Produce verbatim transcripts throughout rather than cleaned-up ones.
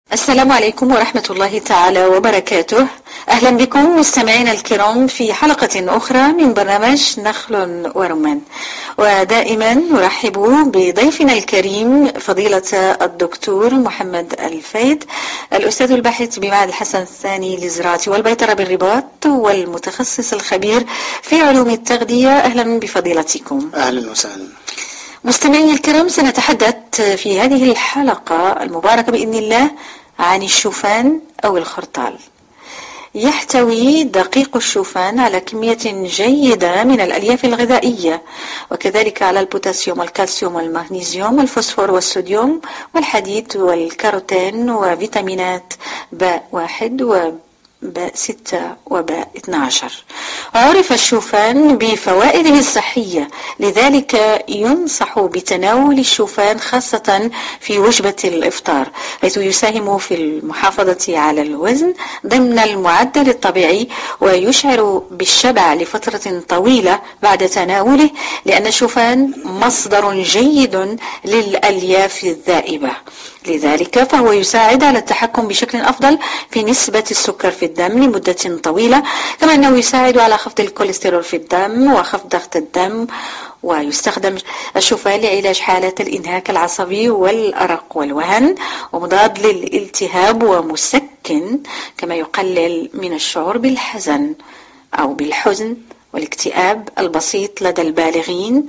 السلام عليكم ورحمة الله تعالى وبركاته. أهلا بكم مستمعينا الكرام في حلقة أخرى من برنامج نخل ورمان، ودائما نرحب بضيفنا الكريم فضيلة الدكتور محمد الفيد، الأستاذ الباحث بمعهد الحسن الثاني للزراعة والبيطرة بالرباط والمتخصص الخبير في علوم التغذية. أهلا بفضيلتكم. أهلا وسهلا. مستمعينا الكرام، سنتحدث في هذه الحلقة المباركة بإذن الله عن الشوفان أو الخرطال. يحتوي دقيق الشوفان على كمية جيدة من الألياف الغذائية، وكذلك على البوتاسيوم والكالسيوم والمغنيسيوم والفوسفور والصوديوم والحديد والكاروتين وفيتامينات باء واحد و باء ستة وباء اثنى عشر. عرف الشوفان بفوائده الصحية، لذلك ينصح بتناول الشوفان خاصة في وجبة الإفطار، حيث يساهم في المحافظة على الوزن ضمن المعدل الطبيعي، ويشعر بالشبع لفترة طويلة بعد تناوله، لأن الشوفان مصدر جيد للألياف الذائبة، لذلك فهو يساعد على التحكم بشكل أفضل في نسبة السكر في الدم لمدة طويلة، كما أنه يساعد على خفض الكوليسترول في الدم وخفض ضغط الدم. ويستخدم الشوفان لعلاج حالات الإنهاك العصبي والأرق والوهن، ومضاد للالتهاب ومسكن، كما يقلل من الشعور بالحزن أو بالحزن والاكتئاب البسيط لدى البالغين.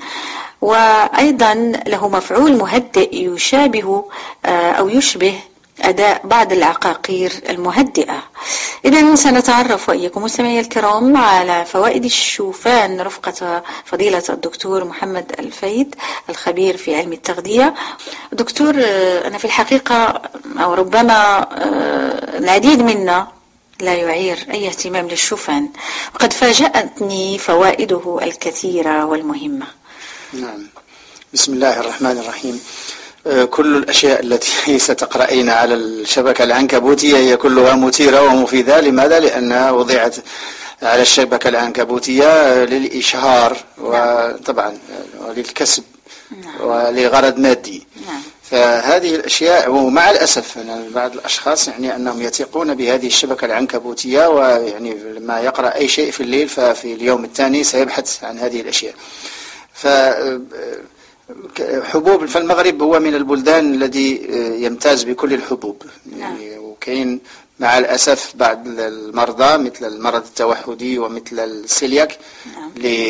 وأيضا له مفعول مهدئ يشابه أو يشبه أداء بعض العقاقير المهدئة. إذن سنتعرف وإياكم مستمعي الكرام على فوائد الشوفان رفقة فضيلة الدكتور محمد الفيد الخبير في علم التغذية. دكتور، أنا في الحقيقة أو ربما العديد منا لا يعير أي اهتمام للشوفان، وقد فاجأتني فوائده الكثيرة والمهمة. نعم، بسم الله الرحمن الرحيم. كل الأشياء التي ستقرأين على الشبكة العنكبوتية هي كلها مثيرة ومفيدة. لماذا؟ لأنها وضعت على الشبكة العنكبوتية للإشهار وطبعا وللكسب ولغرض مادي. فهذه الأشياء، ومع الأسف أن بعض الأشخاص يعني أنهم يثقون بهذه الشبكة العنكبوتية، ويعني لما يقرأ أي شيء في الليل ففي اليوم الثاني سيبحث عن هذه الأشياء. ف حبوب فالمغرب هو من البلدان الذي يمتاز بكل الحبوب، يعني وكاين مع الأسف بعض المرضى مثل المرض التوحدي ومثل السيلياك اللي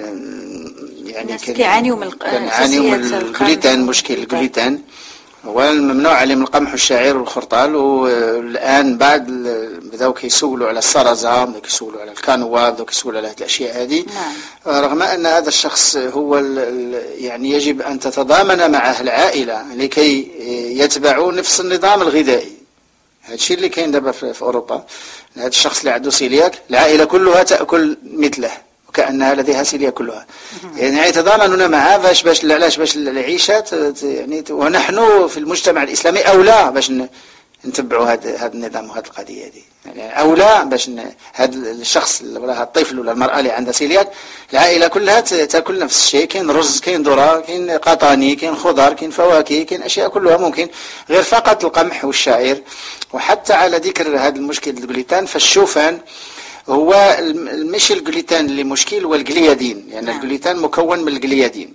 يعني كيعانيوا من الجلوتين، مشكل الجلوتين، والممنوع عليهم القمح والشعير والخرطال. والآن بعد بداو كيسولوا على السرزة، كيسولوا على الكانوا، بداو كيسولوا على هذه الأشياء هذه. نعم. رغم أن هذا الشخص هو يعني يجب أن تتضامن معه العائلة لكي يتبعوا نفس النظام الغذائي. هذا الشيء اللي كاين دابا في أوروبا، هذا الشخص اللي عنده سيلياك العائلة كلها تأكل مثله وكأنها لديها سيلياك كلها. يعني يتضامنون معها باش باش علاش باش العيشة يعني، ونحن في المجتمع الإسلامي أولى باش نتبعوا هذا هذا النظام وهذه القضية هذه. يعني أولى باش هذا الشخص ولا الطفل ولا المرأة اللي عندها سيلياك العائلة كلها تأكل نفس الشيء. كاين رز، كاين ذرة، كاين قطاني، كاين خضار، كاين فواكه، كاين أشياء كلها ممكن غير فقط القمح والشعير. وحتى على ذكر هذا المشكل الجلوتين، فالشوفان هو مش الجلوتين اللي مشكل، هو الجليادين، لأن يعني الجلوتين مكون من الجليادين.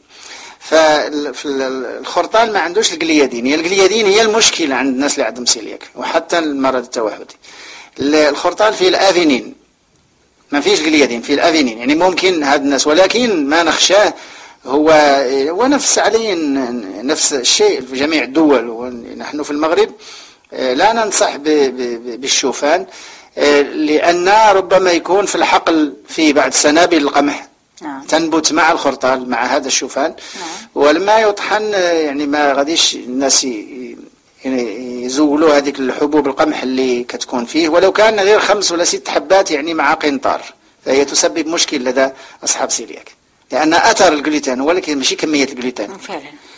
فالخرطال ما عندوش الجليادين، هي الجليادين هي المشكلة عند الناس اللي عندهم سيلياك وحتى المرض التوحدي. الخرطال فيه الأفينين، ما فيش جليادين، فيه الأفينين، يعني ممكن هذا الناس، ولكن ما نخشاه هو ونفس عليه نفس الشيء في جميع الدول. ونحن في المغرب لا ننصح بالشوفان، لأن ربما يكون في الحقل في بعض سنابل القمح نعم. تنبت مع الخرطال مع هذا الشوفان نعم. ولما يطحن يعني ما غاديش الناس يعني يزولوا هذيك الحبوب القمح اللي كتكون فيه، ولو كان غير خمس ولا ست حبات يعني مع قنطار، فهي تسبب مشكل لدى أصحاب سيلياك، لأن أثر الجلوتين هو لكن ماشي كمية الجلوتين فعلا.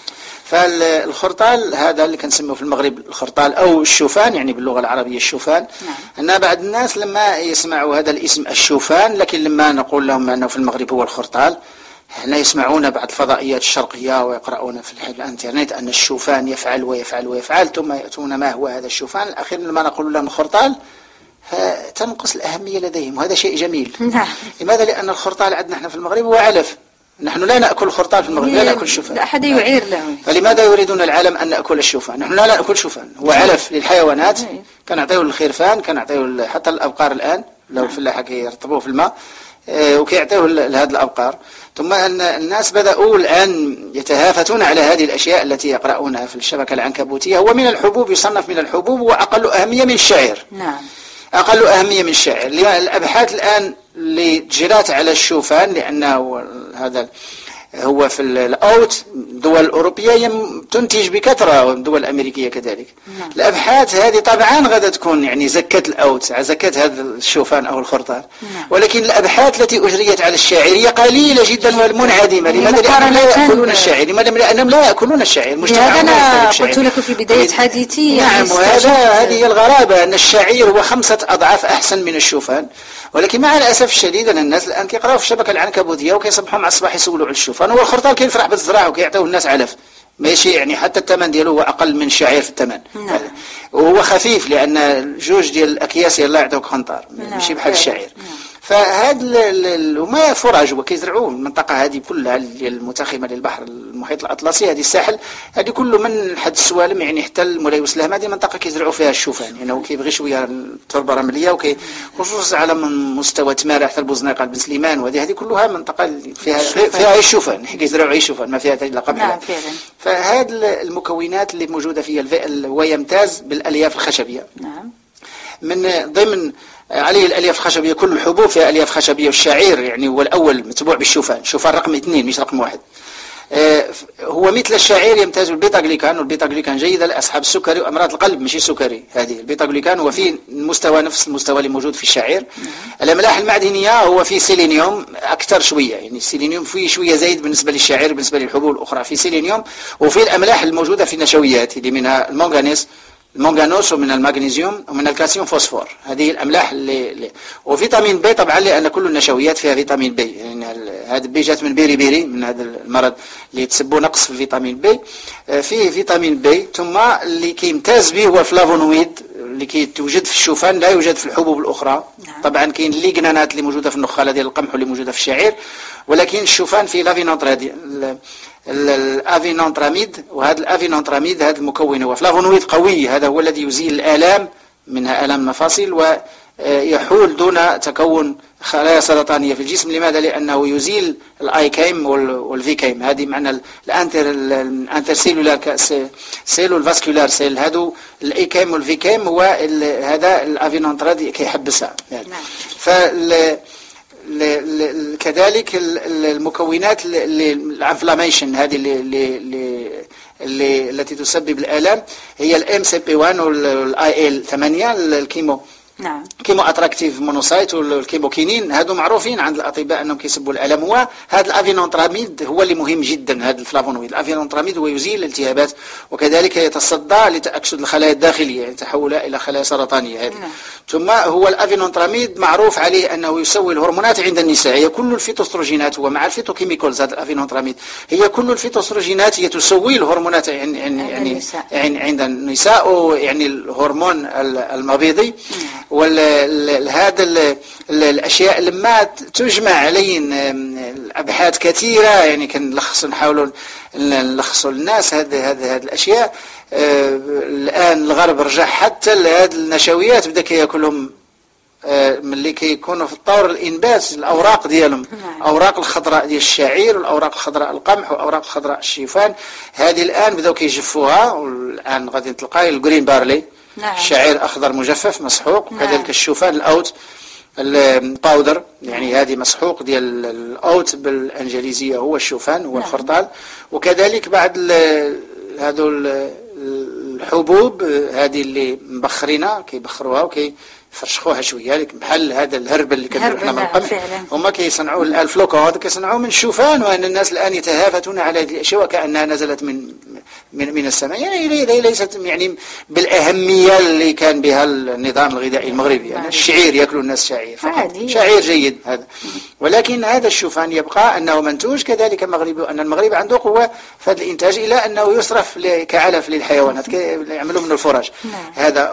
فالخرطال هذا اللي كنسميه في المغرب الخرطال أو الشوفان، يعني باللغة العربية الشوفان نعم. أن بعض الناس لما يسمعوا هذا الاسم الشوفان، لكن لما نقول لهم أنه في المغرب هو الخرطال هنا يسمعون بعض الفضائيات الشرقية ويقرؤون في الانترنت أن الشوفان يفعل ويفعل ويفعل، ثم يأتون ما هو هذا الشوفان، الأخير لما نقول لهم الخرطال فتنقص الأهمية لديهم، وهذا شيء جميل. نعم. لماذا؟ لأن الخرطال عندنا احنا في المغرب هو علف، نحن لا نأكل الخرطال في المغرب، لا نأكل الشوفان، لا أحد يعير له. فلماذا يريدون العالم أن نأكل الشوفان؟ نحن لا نأكل شوفان، هو علف للحيوانات، كان نعطيه الخرفان، كان نعطيه حتى الأبقار الآن لو الفلاحة كيرطبوه في الماء وكيعطيه لهذه الأبقار. ثم أن الناس بدأوا الآن يتهافتون على هذه الأشياء التي يقرؤونها في الشبكة العنكبوتية. هو من الحبوب، يصنف من الحبوب وأقل أهمية من الشعير. نعم. أقل أهمية من الشعير. الأبحاث الآن اللي جرات على الشوفان، لأنه هذا هو في الأوت، الدول الأوروبية تنتج بكثرة والدول الأمريكية كذلك. نعم. الأبحاث هذه طبعا غدا تكون يعني زكاة الأوت، زكاة هذا الشوفان أو الخرطال. نعم. ولكن الأبحاث التي أجريت على الشعيرية قليلة جدا ومنعدمة. لماذا؟ لأنهم لا يأكلون الشعير. لماذا؟ لأنهم لا يأكلون الشعير. لهذا أنا قلت لكم في بداية حديثي. نعم. وهذا هذه الغرابة، أن الشعير هو خمسة أضعاف أحسن من الشوفان. ولكن مع الأسف الشديد أن الناس الآن كيقراوا في الشبكة العنكبوتية وكيصبحوا مع الصباح يسولوا على الشوفان. هو الخرطال كيفرح بالزراعة وكيعطيوه الناس علف، ماشي يعني حتى الثمن ديالو هو أقل من الشعير في الثمن. نعم. وهو خفيف لأن جوج ديال الأكياس يلا يعطيوك خنطار، ماشي بحال الشعير. نعم. فهاد وما فرج وكيزرعوه المنطقة هذه كلها المتخمة للبحر المحيط الأطلسي، هذه الساحل هذه كله من حد السوالم يعني حتى المولاي وسلام، هذه منطقة كيزرعوا فيها الشوفان، يعني هو كيبغي شوية التربة رملية وكي خصوصا على من مستوى تمارة حتى البوزنيقة بن سليمان، وهذه هذه كلها منطقة فيها فيها الشوفان، كيزرعوا عيش شوفان ما فيها لا قبل. نعم فعلا. فهاد المكونات اللي موجودة فيها هو يمتاز بالألياف الخشبية. نعم. من ضمن عليه الألياف الخشبية، كل الحبوب فيها ألياف خشبية، والشعير يعني هو الأول متبوع بالشوفان، الشوفان رقم اثنين مش رقم واحد. آه هو مثل الشعير يمتاز بالبيتا جليكان، والبيتا جليكان جيدة لأصحاب السكري وأمراض القلب، مش السكري. هذه البيتا جليكان هو في المستوى نفس المستوى اللي موجود في الشعير. الأملاح المعدنية هو في سيلينيوم أكثر شوية، يعني السيلينيوم فيه شوية زايد بالنسبة للشعير بالنسبة للحبوب الأخرى، في سيلينيوم. وفي الأملاح الموجودة في النشويات اللي منها المنغنيز المنغانوس ومن المغنيسيوم ومن الكالسيوم فوسفور، هذه الأملاح اللي, اللي وفيتامين بي طبعا، لأن كل النشويات فيها فيتامين بي، يعني هذا بي جات من بيري بيري، من هذا المرض اللي يتسبب نقص في الفيتامين بي، فيه فيتامين بي. ثم اللي كيمتاز به هو الفلافونويد اللي كيتوجد في الشوفان، لا يوجد في الحبوب الأخرى. طبعا كاين الليغنانات اللي موجودة في النخالة ديال القمح واللي موجودة في الشعير، ولكن الشوفان فيه لافينونترادي الافينونتراميد، وهذا الافينونتراميد هذا المكون هو فلافونويد قوي، هذا هو الذي يزيل الآلام، منها آلام المفاصل، ويحول دون تكون خلايا سرطانية في الجسم. لماذا؟ لأنه يزيل الآيكيم والفيكيم، هذه معنى الانتر الانترسيلولار سيل والفاسكولار سيل، هذو الآيكيم والفيكيم هو هذا الافينونتراميد كيحبسها. يعني. فال كذلك المكونات الانفلاميشن هذه اللي اللي اللي التي تسبب الآلام هي الام سي بي واحد والاي ال ثمانية، الكيمو نعم كيمو اتراكتيف مونوسايت والكيموكينين، هادو معروفين عند الاطباء انهم كيسبوا الالم. هو هذا الافينونتراميد هو اللي مهم جدا، هذا الفلافونويد. الافينونتراميد هو يزيل الالتهابات، وكذلك يتصدى لتاكسد الخلايا الداخليه، يعني تحولها الى خلايا سرطانيه هذه. نعم. ثم هو الافينونتراميد معروف عليه انه يسوي الهرمونات عند النساء، هي كل الفيتوستروجينات، هو مع الفيتوكيميكالز. هذا الافينونتراميد هي كل الفيتوستروجينات هي تسوي الهرمونات يعني يعني يعني عند النساء، يعني الهرمون المبيضي. وهذا الاشياء لما تجمع عليهم الابحاث كثيره، يعني كنلخص نحاولوا نلخصوا للناس هذه هذه هذه الاشياء. آه الان الغرب رجع حتى لهذه النشويات، بدا كياكلهم آه ملي كيكونوا في الطور الانبات، الاوراق ديالهم، اوراق الخضراء ديال الشعير والاوراق الخضراء القمح واوراق الخضراء الشيفان، هذه الان بداو كيجفوها. والان غادي تلقاي الجرين بارلي، نعم. الشعير أخضر مجفف مسحوق. نعم. كذلك الشوفان الأوت الباودر، يعني هذه مسحوق ديال الأوت بالإنجليزية هو الشوفان، هو نعم. الخرطال. وكذلك بعد هذو الحبوب هذه اللي مبخرينها كيبخروها وكيفرشخوها شويه، لكن بحال هذا الهربل اللي كنديرو حنا من القمح، هما كيصنعوا الفلوكو هذا كيصنعوه من الشوفان. وان الناس الان يتهافتون على هذه الاشياء وكانها نزلت من من من السماء، يعني ليست يعني بالأهمية اللي كان بها النظام الغذائي المغربي. يعني الشعير يأكل الناس شعير فقط، شعير جيد هذا، ولكن هذا الشوفان يبقى أنه منتوج كذلك مغربي، وأن المغرب عنده قوة في هذا الإنتاج، إلى أنه يصرف كعلف للحيوانات يعملوا منه الفرج. هذا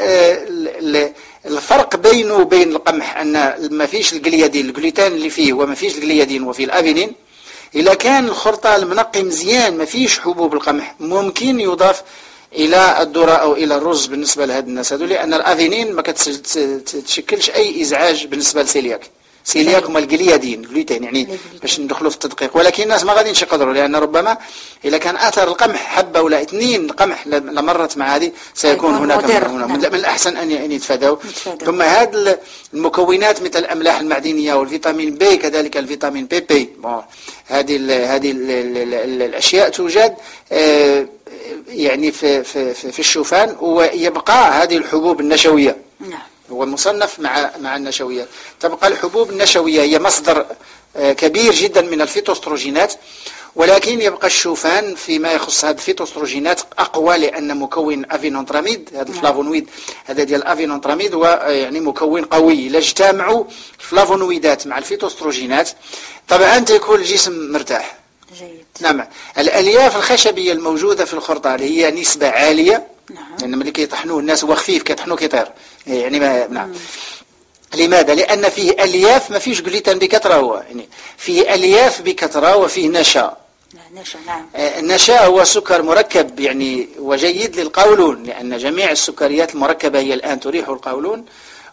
فالفرق بينه وبين القمح أن ما فيش الجليادين، الجلوتين اللي فيه وما فيش الجليادين وفي الأفينين. إذا كان الخرطال منقي مزيان ما فيش حبوب القمح، ممكن يضاف إلى الذرة أو إلى الرز بالنسبة لهذا الناس هذو، لأن الأفينين ما كتشكلش أي إزعاج بالنسبة للسيلياك. سيلياك هما الجليادين، جلوتين يعني باش ندخلوا في التدقيق، ولكن الناس ما غاديش يقدروا، لأن ربما إذا كان أثر القمح حبة ولا اثنين قمح لمرت مع هذه سيكون هناك هنا من الأحسن أن يتفادوا. ثم هذه المكونات مثل الأملاح المعدنية والفيتامين بي، كذلك الفيتامين بي بي، هذه هذه الأشياء توجد يعني في في في الشوفان، ويبقى هذه الحبوب النشوية. هو مصنف مع مع النشويات. تبقى الحبوب النشوية هي مصدر كبير جدا من الفيتوستروجينات، ولكن يبقى الشوفان فيما يخص هذه الفيتوستروجينات أقوى، لأن مكون أفينونتراميد، هذا الفلافونويد هذا ديال الأفينونتراميد هو يعني مكون قوي. إذا اجتمعوا الفلافونويدات مع الفيتوستروجينات طبعا تكون الجسم مرتاح. جيد. نعم. الألياف الخشبية الموجودة في الخرطال هي نسبة عالية، نعم. لأن ملي كيطحنوه الناس هو خفيف، كيطحنوه كيطير يعني ما نعم. لماذا؟ لأن فيه ألياف ما فيش جلوتين بكثرة، هو يعني فيه ألياف بكثرة وفيه نشا. نشا نعم. النشا هو سكر مركب يعني وجيد للقولون، لأن جميع السكريات المركبة هي الآن تريح القولون،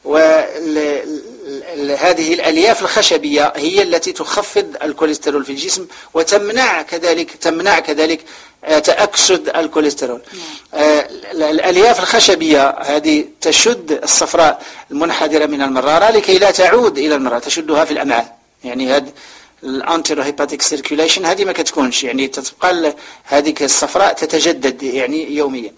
وهذه الألياف الخشبية هي التي تخفض الكوليسترول في الجسم، وتمنع كذلك تمنع كذلك تأكسد الكوليسترول. الألياف الخشبية هذه تشد الصفراء المنحدرة من المرارة لكي لا تعود إلى المرارة، تشدها في الأمعاء. يعني هذا الانتيرو هيباتيك سيركيوليشن هذه ما كتكونش، يعني تبقى هذه الصفراء تتجدد يعني يوميا.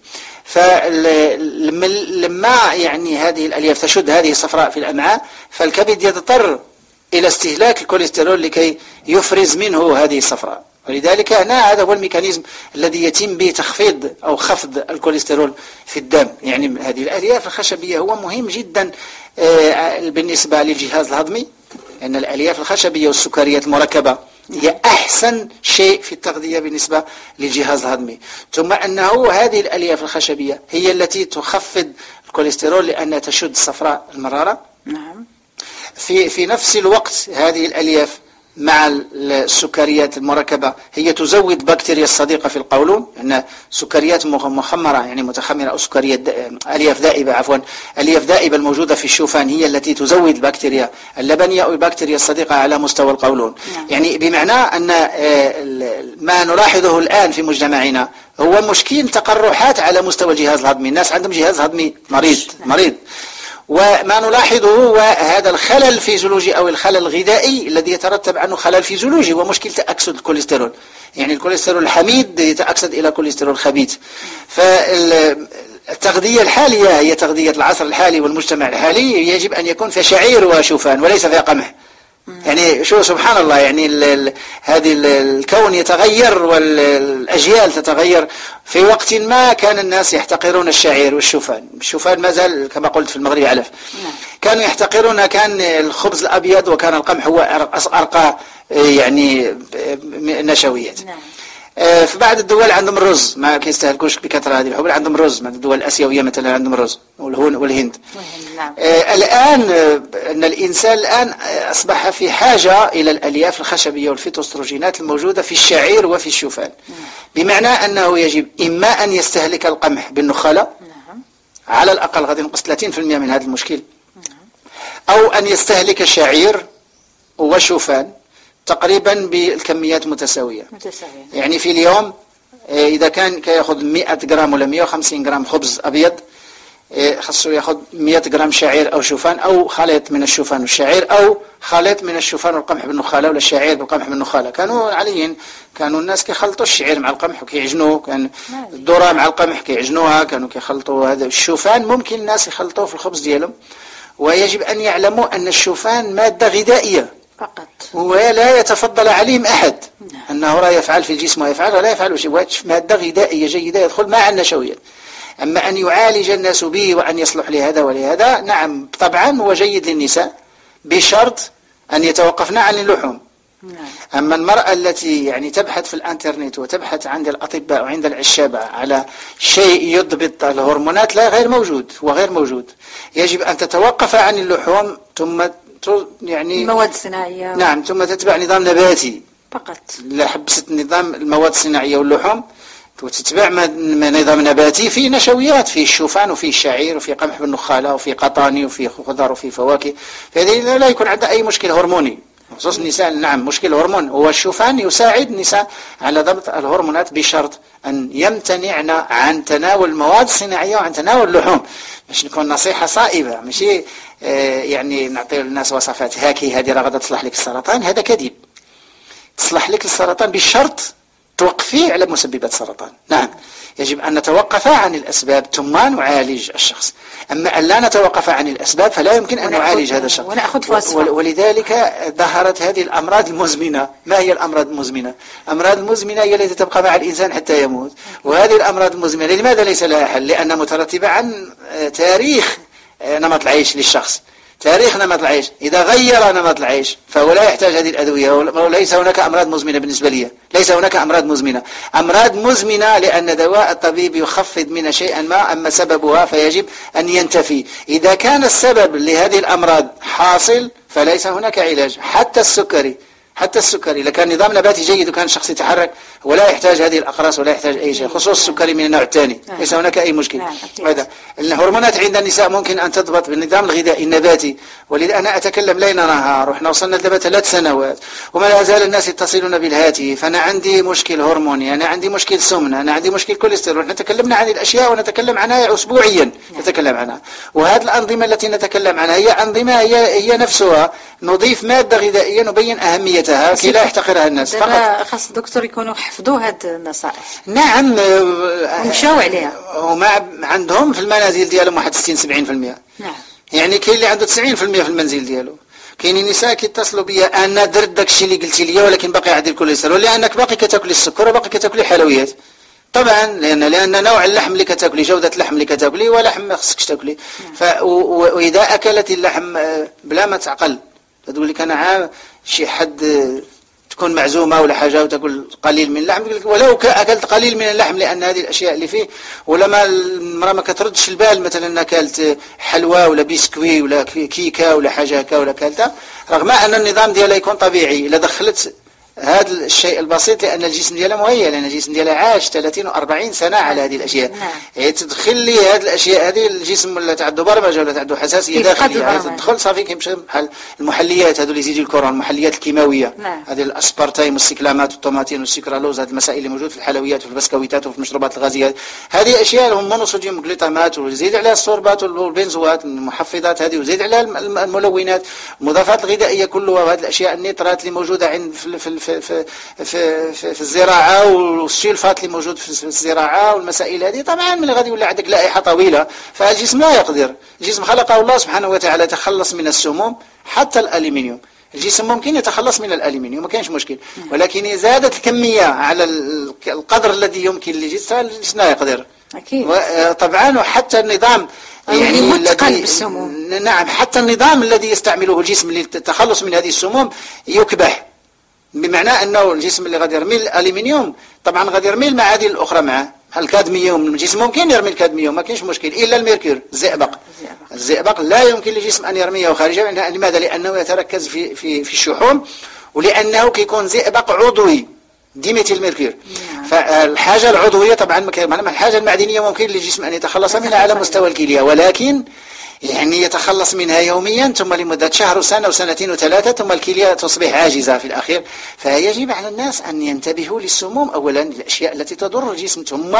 فلما يعني هذه الألياف تشد هذه الصفراء في الأمعاء، فالكبد يضطر إلى استهلاك الكوليسترول لكي يفرز منه هذه الصفراء، ولذلك هنا هذا هو الميكانيزم الذي يتم به تخفيض أو خفض الكوليسترول في الدم. يعني هذه الألياف الخشبية هو مهم جدا بالنسبة للجهاز الهضمي، أن الألياف الخشبية والسكريات المركبة هي أحسن شيء في التغذية بالنسبة للجهاز الهضمي. ثم أنه هذه الألياف الخشبية هي التي تخفض الكوليسترول لأنها تشد الصفراء المرارة. نعم. في في نفس الوقت هذه الألياف مع السكريات المركبة هي تزود بكتيريا الصديقة في القولون، أن سكريات مخمرة يعني متخمرة أو سكريات ألياف ذائبة عفوا ألياف ذائبة الموجودة في الشوفان هي التي تزود البكتيريا اللبنية أو البكتيريا الصديقة على مستوى القولون. نعم. يعني بمعنى أن ما نلاحظه الآن في مجتمعنا هو مشكل تقرحات على مستوى الجهاز الهضمي. الناس عندهم جهاز هضمي مريض مريض وما نلاحظه هو هذا الخلل الفيزيولوجي أو الخلل الغذائي الذي يترتب عنه خلل فيزيولوجي، ومشكلة تأكسد الكوليسترول. يعني الكوليسترول الحميد يتأكسد إلى كوليسترول خبيث. فالتغذية الحالية هي تغذية العصر الحالي والمجتمع الحالي يجب أن يكون فيها شعير وشوفان وليس فيها قمح. يعني شو سبحان الله، يعني هذه الكون يتغير والأجيال تتغير. في وقت ما كان الناس يحتقرون الشعير والشوفان، الشوفان ما زال كما قلت في المغرب علف. كانوا يحتقرون كان الخبز الأبيض، وكان القمح هو أرقى يعني نشويات. في بعض الدول عندهم الرز ما كيستهلكوش بكثرة هذه الحبوب، عندهم الرز. من الدول الآسيوية مثلا عندهم الرز والهند. نعم. آه الآن أن الإنسان الآن أصبح في حاجة إلى الألياف الخشبية والفيتوستروجينات الموجودة في الشعير وفي الشوفان. نعم. بمعنى أنه يجب إما أن يستهلك القمح بالنخالة. نعم. على الأقل غادي نقص ثلاثين بالمئة من هذا المشكل. نعم. أو أن يستهلك الشعير وشوفان تقريبا بالكميات متساوية. متساوية. يعني في اليوم إذا كان كيأخذ مئة جرام ولا مئة وخمسين جرام خبز أبيض، خاصه يأخذ مئة جرام شعير أو شوفان، أو خليط من الشوفان والشعير، أو خليط من الشوفان والقمح بالنخالة ولا الشعير بالقمح بالنخالة. كانوا عليين كانوا الناس كيخلطوا الشعير مع القمح وكيعجنوه، كان الذرة مع القمح كيعجنوها، كانوا كيخلطوا هذا. الشوفان ممكن الناس يخلطوه في الخبز ديالهم، ويجب أن يعلموا أن الشوفان مادة غذائية فقط، ولا يتفضل عليهم أحد نعم. أنه راه يفعل في الجسم ويفعل ولا يفعل شيء. مادة غذائية جيدة يدخل مع النشويات. أما أن يعالج الناس به وأن يصلح لهذا ولهذا، نعم طبعا هو جيد للنساء بشرط أن يتوقفن عن اللحوم. نعم. أما المرأة التي يعني تبحث في الانترنت وتبحث عند الأطباء وعند العشابة على شيء يضبط الهرمونات، لا، غير موجود وغير موجود. يجب أن تتوقف عن اللحوم ثم يعني المواد الصناعية، نعم، ثم تتبع نظام نباتي فقط. لا حبست النظام المواد الصناعية واللحوم وتتبع نظام نباتي في نشويات، في الشوفان وفي الشعير وفي قمح بالنخالة وفي قطاني وفي خضر وفي فواكه، فهذه لا يكون عندها أي مشكل هرموني خصوص النساء. نعم مشكل هرمون، هو الشوفان يساعد النساء على ضبط الهرمونات بشرط أن يمتنعن عن تناول المواد الصناعية وعن تناول اللحوم. باش نكون نصيحة صائبة، ماشي آه يعني نعطي للناس وصفات هاكي هذه راه غادا تصلح لك السرطان، هذا كذب. تصلح لك السرطان بشرط توقفيه على مسببات السرطان. نعم يجب أن نتوقف عن الأسباب ثم نعالج الشخص. أما أن لا نتوقف عن الأسباب فلا يمكن أن نعالج هذا الشخص. ولذلك ظهرت هذه الأمراض المزمنة. ما هي الأمراض المزمنة؟ الأمراض المزمنة هي التي تبقى مع الإنسان حتى يموت. وهذه الأمراض المزمنة لماذا ليس لها حل؟ لأنها مترتبة عن تاريخ نمط العيش للشخص. تاريخ نمط العيش إذا غير نمط العيش فهو لا يحتاج هذه الأدوية، وليس هناك أمراض مزمنة بالنسبة لي. ليس هناك أمراض مزمنة. أمراض مزمنة لأن دواء الطبيب يخفض من شيئا ما، أما سببها فيجب أن ينتفي. إذا كان السبب لهذه الأمراض حاصل فليس هناك علاج. حتى السكري حتى السكري إذا كان نظام نباتي جيد وكان الشخص يتحرك ولا يحتاج هذه الأقراص ولا يحتاج أي شيء، خصوص السكري من النوع الثاني، ليس هناك أي مشكل. هذا الهرمونات عند النساء ممكن أن تضبط بالنظام الغذائي النباتي. ولذا أنا أتكلم ليل نهار، وإحنا وصلنا لدابا ثلاث سنوات وما لا زال الناس يتصلون بالهاتف، أنا عندي مشكل هرموني، أنا عندي مشكل سمن، أنا عندي مشكل كوليسترول. نحن تكلمنا عن الأشياء ونتكلم عنها أسبوعيا نتكلم عنها. وهذه الأنظمة التي نتكلم عنها هي أنظمة هي هي نفسها نضيف مادة غذائية نبين أهميتها كي لا يحتقرها الناس. فقط خاص الدكتور يكونوا حفظوا هذه النصائح. نعم ومشاو عليها. وما عندهم في المنازل ديالهم واحد ستين سبعين في المية. نعم. يعني كاين اللي عنده تسعين في المية في المنزل ديالو. كاينين نساء كيتصلوا بيا أنا درت داكشي اللي قلتي لي ولكن باقي عندي الكوليسترول، لأنك باقي كتاكلي السكر وباقي كتاكلي حلويات. طبعا لأن لأن نوع اللحم اللي كتاكلي، جودة اللحم اللي كتاكلي ولحم ما خصكش تاكلي. ف وإذا أكلت اللحم بلا ما تعقل تقول لك أنا عام شي حد تكون معزومة ولا حاجة وتأكل قليل من اللحم، ولو أكلت قليل من اللحم لأن هذه الأشياء اللي فيه، ولما المرأة ما كتردش البال مثلا أكلت حلوى ولا بيسكوي ولا كيكة ولا حاجة هكا ولا كلتها، رغم أن النظام ديالها يكون طبيعي، إلا دخلت هذا الشيء البسيط لأن الجسم ديالها مهيأ، لأن الجسم ديالها عاش ثلاثين وأربعين سنة على هذه الأشياء. يعني تدخل لي هذه الأشياء هذه الجسم ولا عنده برمجة ولا عنده حساسية داخلية، يعني تدخل صافي كيمشي بحال المحليات هذو اللي يزيدوا الكورون، المحليات الكيماوية، هذه الأسبارتايم والسيكلامات والطوماتين والسكرالوز، هذه المسائل اللي موجود في الحلويات وفي البسكويتات وفي المشروبات الغازية، هذه أشياء هم مونوصوديوم جلوتامات، وزيد عليها السوربات والبنزوات المحفظات هذه، وزيد عليها الملونات المضافات الغذائية كلها، وهذه الأشياء النيترات اللي موجودة عند في في في, في في, في, في الزراعة، والسلفات اللي موجود في الزراعة والمسائل هذه. طبعا من غادي يولي عندك لائحة طويلة، فالجسم لا يقدر، الجسم خلقه الله سبحانه وتعالى يتخلص من السموم حتى الألمنيوم. الجسم ممكن يتخلص من الألمنيوم ما كانش مشكل، ولكن إذا زادت الكمية على القدر الذي يمكن للجسم الجسم لا يقدر أكيد. طبعا وحتى النظام يعني متقن بالسموم. نعم حتى النظام الذي يستعمله الجسم للتخلص من هذه السموم يكبح، بمعنى أنه الجسم اللي غادي يرمي الألمنيوم طبعا غادي يرمي المعادن الأخرى معه، الكادميوم الجسم ممكن يرمي الكادميوم ما كاينش مشكل، إلا الميركور الزئبق. الزئبق لا يمكن للجسم أن يرميه خارجا. لماذا؟ لأنه يتركز في في في الشحوم، ولأنه كيكون زئبق عضوي ديميتيل ميركور. فالحاجة العضوية طبعا الحاجة المعدنية ممكن للجسم أن يتخلص منها على مستوى الكلية، ولكن يعني يتخلص منها يوميا ثم لمدة شهر وسنة وسنتين وثلاثة، ثم الكلية تصبح عاجزة في الأخير. فيجب على الناس أن ينتبهوا للسموم أولا، الأشياء التي تضر الجسم، ثم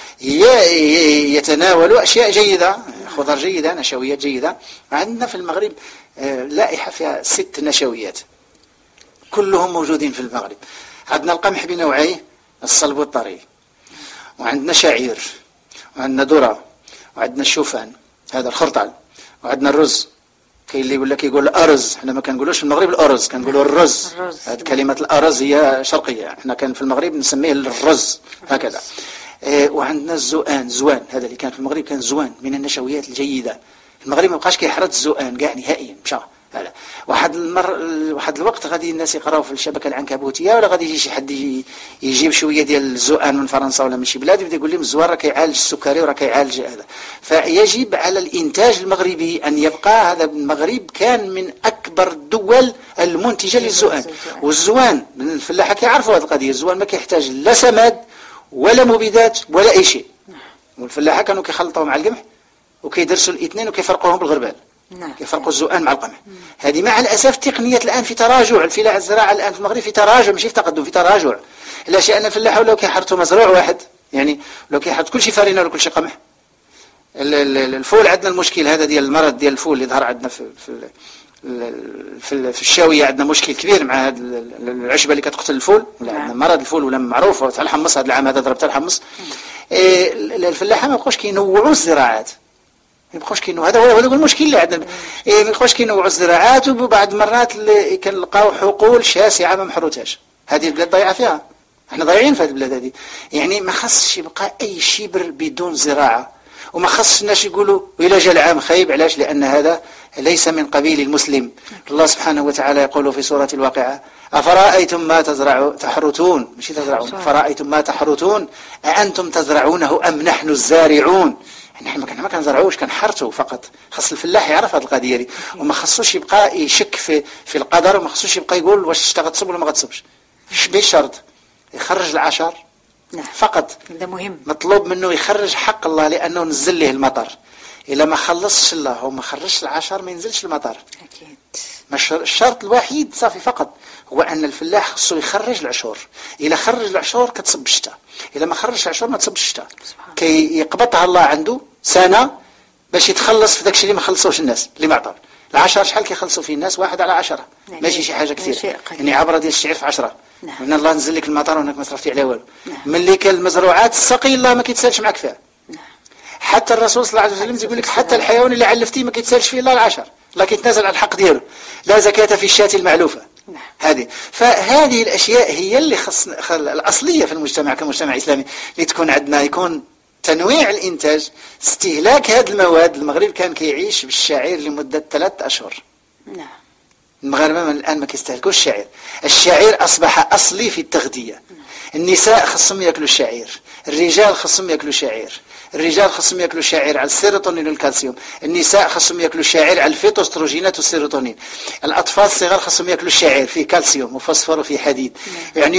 يتناولوا أشياء جيدة، خضر جيدة، نشويات جيدة. عندنا في المغرب لائحة فيها ست نشويات كلهم موجودين في المغرب. عندنا القمح بنوعيه الصلب والطري، وعندنا شعير، وعندنا ذرة، وعندنا الشوفان هذا الخرطال، وعندنا الرز كاين اللي يقول لك يقول الارز، حنا ما كنقولوش في المغرب الارز، كنقولوا الرز. هذه كلمه الارز هي شرقيه، حنا كان في المغرب نسميه الرز هكذا. إيه وعندنا الزؤان، زوان هذا اللي كان في المغرب كان زوان من النشويات الجيده. المغرب ما بقاش كيحرث الزؤان كاع نهائيا، مشى هذا. واحد المر واحد الوقت غادي الناس يقراو في الشبكه العنكبوتيه، ولا غادي يجي شي حد يجيب شويه ديال الزؤان من فرنسا ولا من شي بلاد يبدا يقول لهم الزوان راه كيعالج السكري وراه كيعالج هذا. فيجب على الانتاج المغربي ان يبقى. هذا المغرب كان من اكبر الدول المنتجه للزؤان، والزوان الفلاحه كيعرفوا هذه القضيه. الزوان ما كيحتاج لا سماد ولا مبيدات ولا اي شيء، والفلاحه كانوا كيخلطوهم مع القمح وكيدرسوا الاثنين وكيفرقوهم بالغربال. نعم. كيفرقوا الزؤان مع القمح. هذه مع الاسف التقنيات الان في تراجع، الفلاحه الزراعه الان في المغرب في تراجع، ماشي في تقدم، في تراجع. لا شيء ان الفلاحه ولاو كيحرثوا مزروع واحد، يعني ولاو كيحرث كل شيء فرينه ولا كل شيء قمح. الفول عندنا المشكل هذا ديال المرض ديال الفول اللي ظهر عندنا في في في, في الشاويه. عندنا مشكل كبير مع هذه العشبه اللي كتقتل الفول. ولا عندنا مرض الفول ولا معروف تاع الحمص. هذا العام هذا ضرب تاع الحمص. إيه الفلاحه ما بقوش كينوعوا الزراعات، ما يبقاوش كينوعوا. هذا هو هذا هو المشكل اللي عندنا. إيه ما يبقاوش كينوعوا الزراعات، وبعض المرات كنلقاو حقول شاسعه ما محروتاش. هذه البلاد ضايعه فيها، احنا ضايعين في هذه البلاد هذه. يعني ما خصش يبقى اي شبر بدون زراعه، وما خصش الناس يقولوا وإلا جاء العام خايب. علاش؟ لان هذا ليس من قبيل المسلم. الله سبحانه وتعالى يقول في سورة الواقعة: أفرأيتم ما تزرعون تحرثون، ماشي تزرعون، أفرأيتم ما تحرثون أأنتم تزرعونه أم نحن الزارعون. نحن ما كنزرعوش، كنحرثوا فقط. خاص الفلاح يعرف هذه القضيه دي، وما خصوش يبقى يشك في في القدر، وما خصوش يبقى يقول واش الشتا غتصب ولا ما غتصبش. بشرط يخرج العشر فقط. هذا مهم. مطلوب منه يخرج حق الله، لانه نزل له المطر. الا ما خلصش الله وما خرجش العشر ما ينزلش المطر. اكيد. الشرط الوحيد صافي فقط هو ان الفلاح خصو يخرج العشور. الا خرج العشور كتصب الشتاء، الا ما خرجش العشور ما تصبش الشتاء. كي يقبطها الله عنده سنه باش يتخلص في داكشي اللي ما خلصوش الناس اللي ما عطاو. العشر شحال كيخلصوا فيه الناس؟ واحد على عشرة. ماشي شي حاجه كثير، يعني عبره ديال الشعير في عشرة. نعم. من الله نزل لك المطر وانك ما صرفتي عليه والو. نعم. ملي كان المزروعات السقي الله ما كيتسالش معك فيها. نعم. حتى الرسول صلى الله عليه وسلم يقول لك حتى الحيوان اللي علفتيه ما كيتسالش فيه الا العشر، الله كيتنازل على الحق ديالو. لا زكاة في الشاة المعلوفة. نعم. هذه فهذه الاشياء هي اللي خص الاصليه في المجتمع كمجتمع اسلامي، اللي تكون عندنا يكون تنويع الانتاج، استهلاك هذه المواد. المغرب كان كيعيش بالشعير لمده ثلاث اشهر. نعم. المغاربه من الان ما كيستهلكوش الشعير. الشعير اصبح اصلي في التغذيه. نعم. النساء خصهم ياكلوا الشعير، الرجال خصهم ياكلوا شعير. الرجال خصهم ياكلوا شعير على السيروتونين والكالسيوم، النساء خصهم ياكلوا شعير على الفيتوستروجينات والسيروتونين، الاطفال الصغار خصهم ياكلوا الشعير فيه كالسيوم وفوسفور وفيه حديد. يعني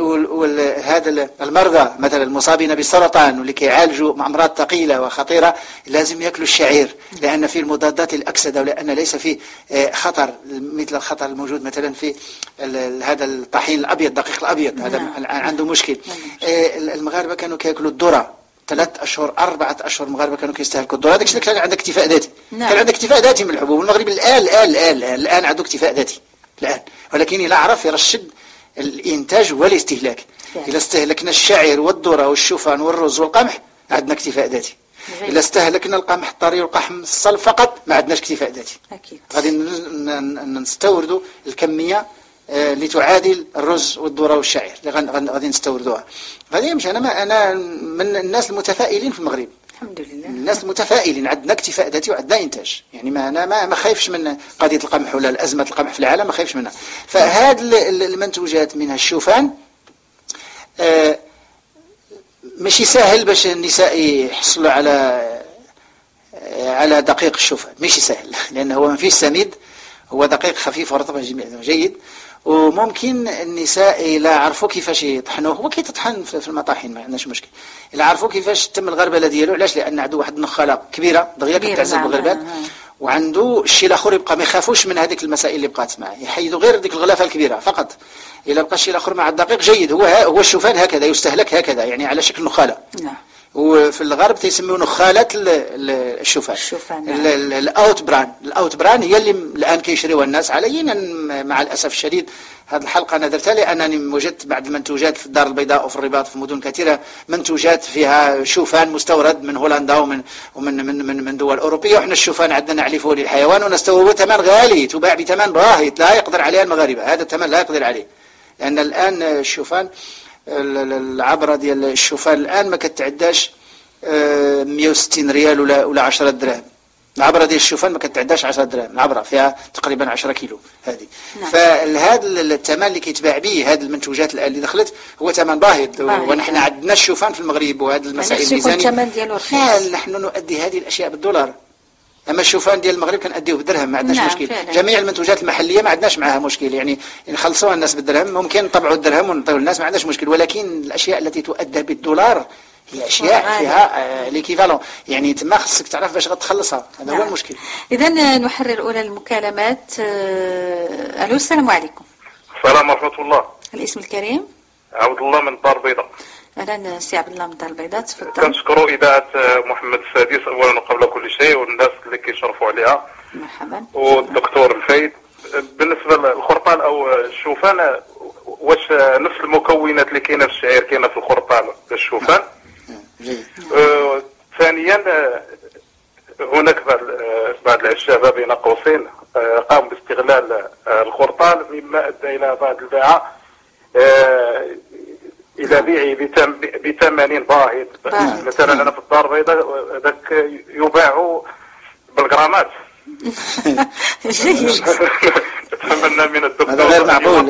هذا المرضى مثلا المصابين بالسرطان واللي كيعالجوا امراض ثقيله وخطيره لازم ياكلوا الشعير، لان فيه المضادات الاكسده، ولان ليس فيه خطر مثل الخطر الموجود مثلا في هذا الطحين الابيض، الدقيق الابيض. هذا عنده مشكل. المغاربه كانوا كياكلوا الذره ثلاث اشهر اربعه اشهر. المغاربه كانوا كيستهلكوا الذره. هذاك الشيء كان عندك اكتفاء ذاتي. نعم. كان عندك اكتفاء ذاتي من الحبوب. المغرب الان الان الان الان, الآن عنده اكتفاء ذاتي الان، ولكن الا عرف يرشد الانتاج والاستهلاك. اذا استهلكنا الشعير والذره والشوفان والرز والقمح عندنا اكتفاء ذاتي. الا استهلكنا القمح الطري والقحم الصلب فقط ما عندناش اكتفاء ذاتي. اكيد. غادي نستوردوا الكميه اللي تعادل الرز والذره والشعير اللي غادي نستوردوها. غادي مش انا ما انا من الناس المتفائلين في المغرب. الحمد لله. الناس المتفائلين، عندنا اكتفاء ذاتي وعندنا انتاج. يعني ما انا ما ما خايفش من قضيه القمح ولا ازمه القمح في العالم، ما خايفش منها. فهاد المنتوجات منها الشوفان آه ماشي سهل باش النساء يحصلوا على على دقيق الشوفان، ماشي سهل، لانه هو ما فيش سميد، هو دقيق خفيف ورطب جيد. وممكن النساء إلا عرفوا كيفاش يطحنوه، هو كيتطحن في المطاحن ما عندناش مشكل. إلا عرفوا كيفاش تم الغربله ديالو، علاش؟ لان عنده واحد النخاله كبيره دغيا كتعزل بالغربات، وعنده الشيء الاخر يبقى ما يخافوش من هذيك المسائل اللي بقات معاه، يحيدوا غير ديك الغلافه الكبيره فقط. الا بقى الشيء الاخر مع الدقيق جيد. هو هو الشوفان هكذا يستهلك هكذا، يعني على شكل نخاله. نعم. وفي الغرب تيسميو نخالة الشوفان. الشوفان الاوت بران، الاوت بران هي اللي الان كيشريوها الناس عليا. مع الاسف الشديد هذه الحلقه انا درتها لانني وجدت بعض المنتوجات في الدار البيضاء وفي الرباط في مدن كثيره منتوجات فيها شوفان مستورد من هولندا ومن ومن من من, من دول اوروبيه، وحنا الشوفان عندنا نعلفه للحيوان ونستورده ثمن غالي، تباع بثمن باهظ لا يقدر عليه المغاربه، هذا الثمن لا يقدر عليه. لان الان الشوفان العبره ديال الشوفان الان ما كتعداش مئة وستين ريال ولا ولا عشرة دراهم. العبره ديال الشوفان ما كتعداش عشرة دراهم، العبره فيها تقريبا عشرة كيلو هذه. نعم. فهذا الثمن اللي كيتباع به هذه المنتوجات الان اللي دخلت هو ثمن باهظ، ونحن عندنا الشوفان في المغرب وهذه المسائل الميزانيه الثمن ديالو رخيص. نحن نؤدي هذه الاشياء بالدولار، اما الشوفان ديال المغرب كنأديوه بالدرهم ما عندناش نعم مشكل. فعلا. جميع المنتوجات المحليه ما عندناش معها مشكل، يعني نخلصوها الناس بالدرهم، ممكن نطبعوا الدرهم ونعطيوه للناس ما عندناش مشكل، ولكن الاشياء التي تؤدى بالدولار هي اشياء فيها ليكيفالون، يعني تما خصك تعرف باش غتخلصها، هذا نعم. هو المشكل. اذا نحرر الاولى المكالمات. الو السلام عليكم. السلام ورحمه الله. الاسم الكريم؟ عبد الله من الدار البيضاء. اهلا سي عبد الله من الدار البيضاء، تفضل. كنشكروا اذاعه محمد السادس اولا وقبل كل شيء والناس اللي كيشرفوا عليها. مرحبا. والدكتور الفايد. بالنسبه للخرطال او الشوفان، واش نفس المكونات اللي كاينه في الشعير كاينه في الخرطال الشوفان؟ آه ثانيا هناك بعض بعض العشابه بين قوسين آه قاموا باستغلال آه الخرطال مما ادى الى بعض الباعه آه الى بيعه بثمن باهظ. مثلا انا في الدار البيضاء ذاك يباع بالغرامات. جيد. نتمنى من الدكتور هذا غير معقول.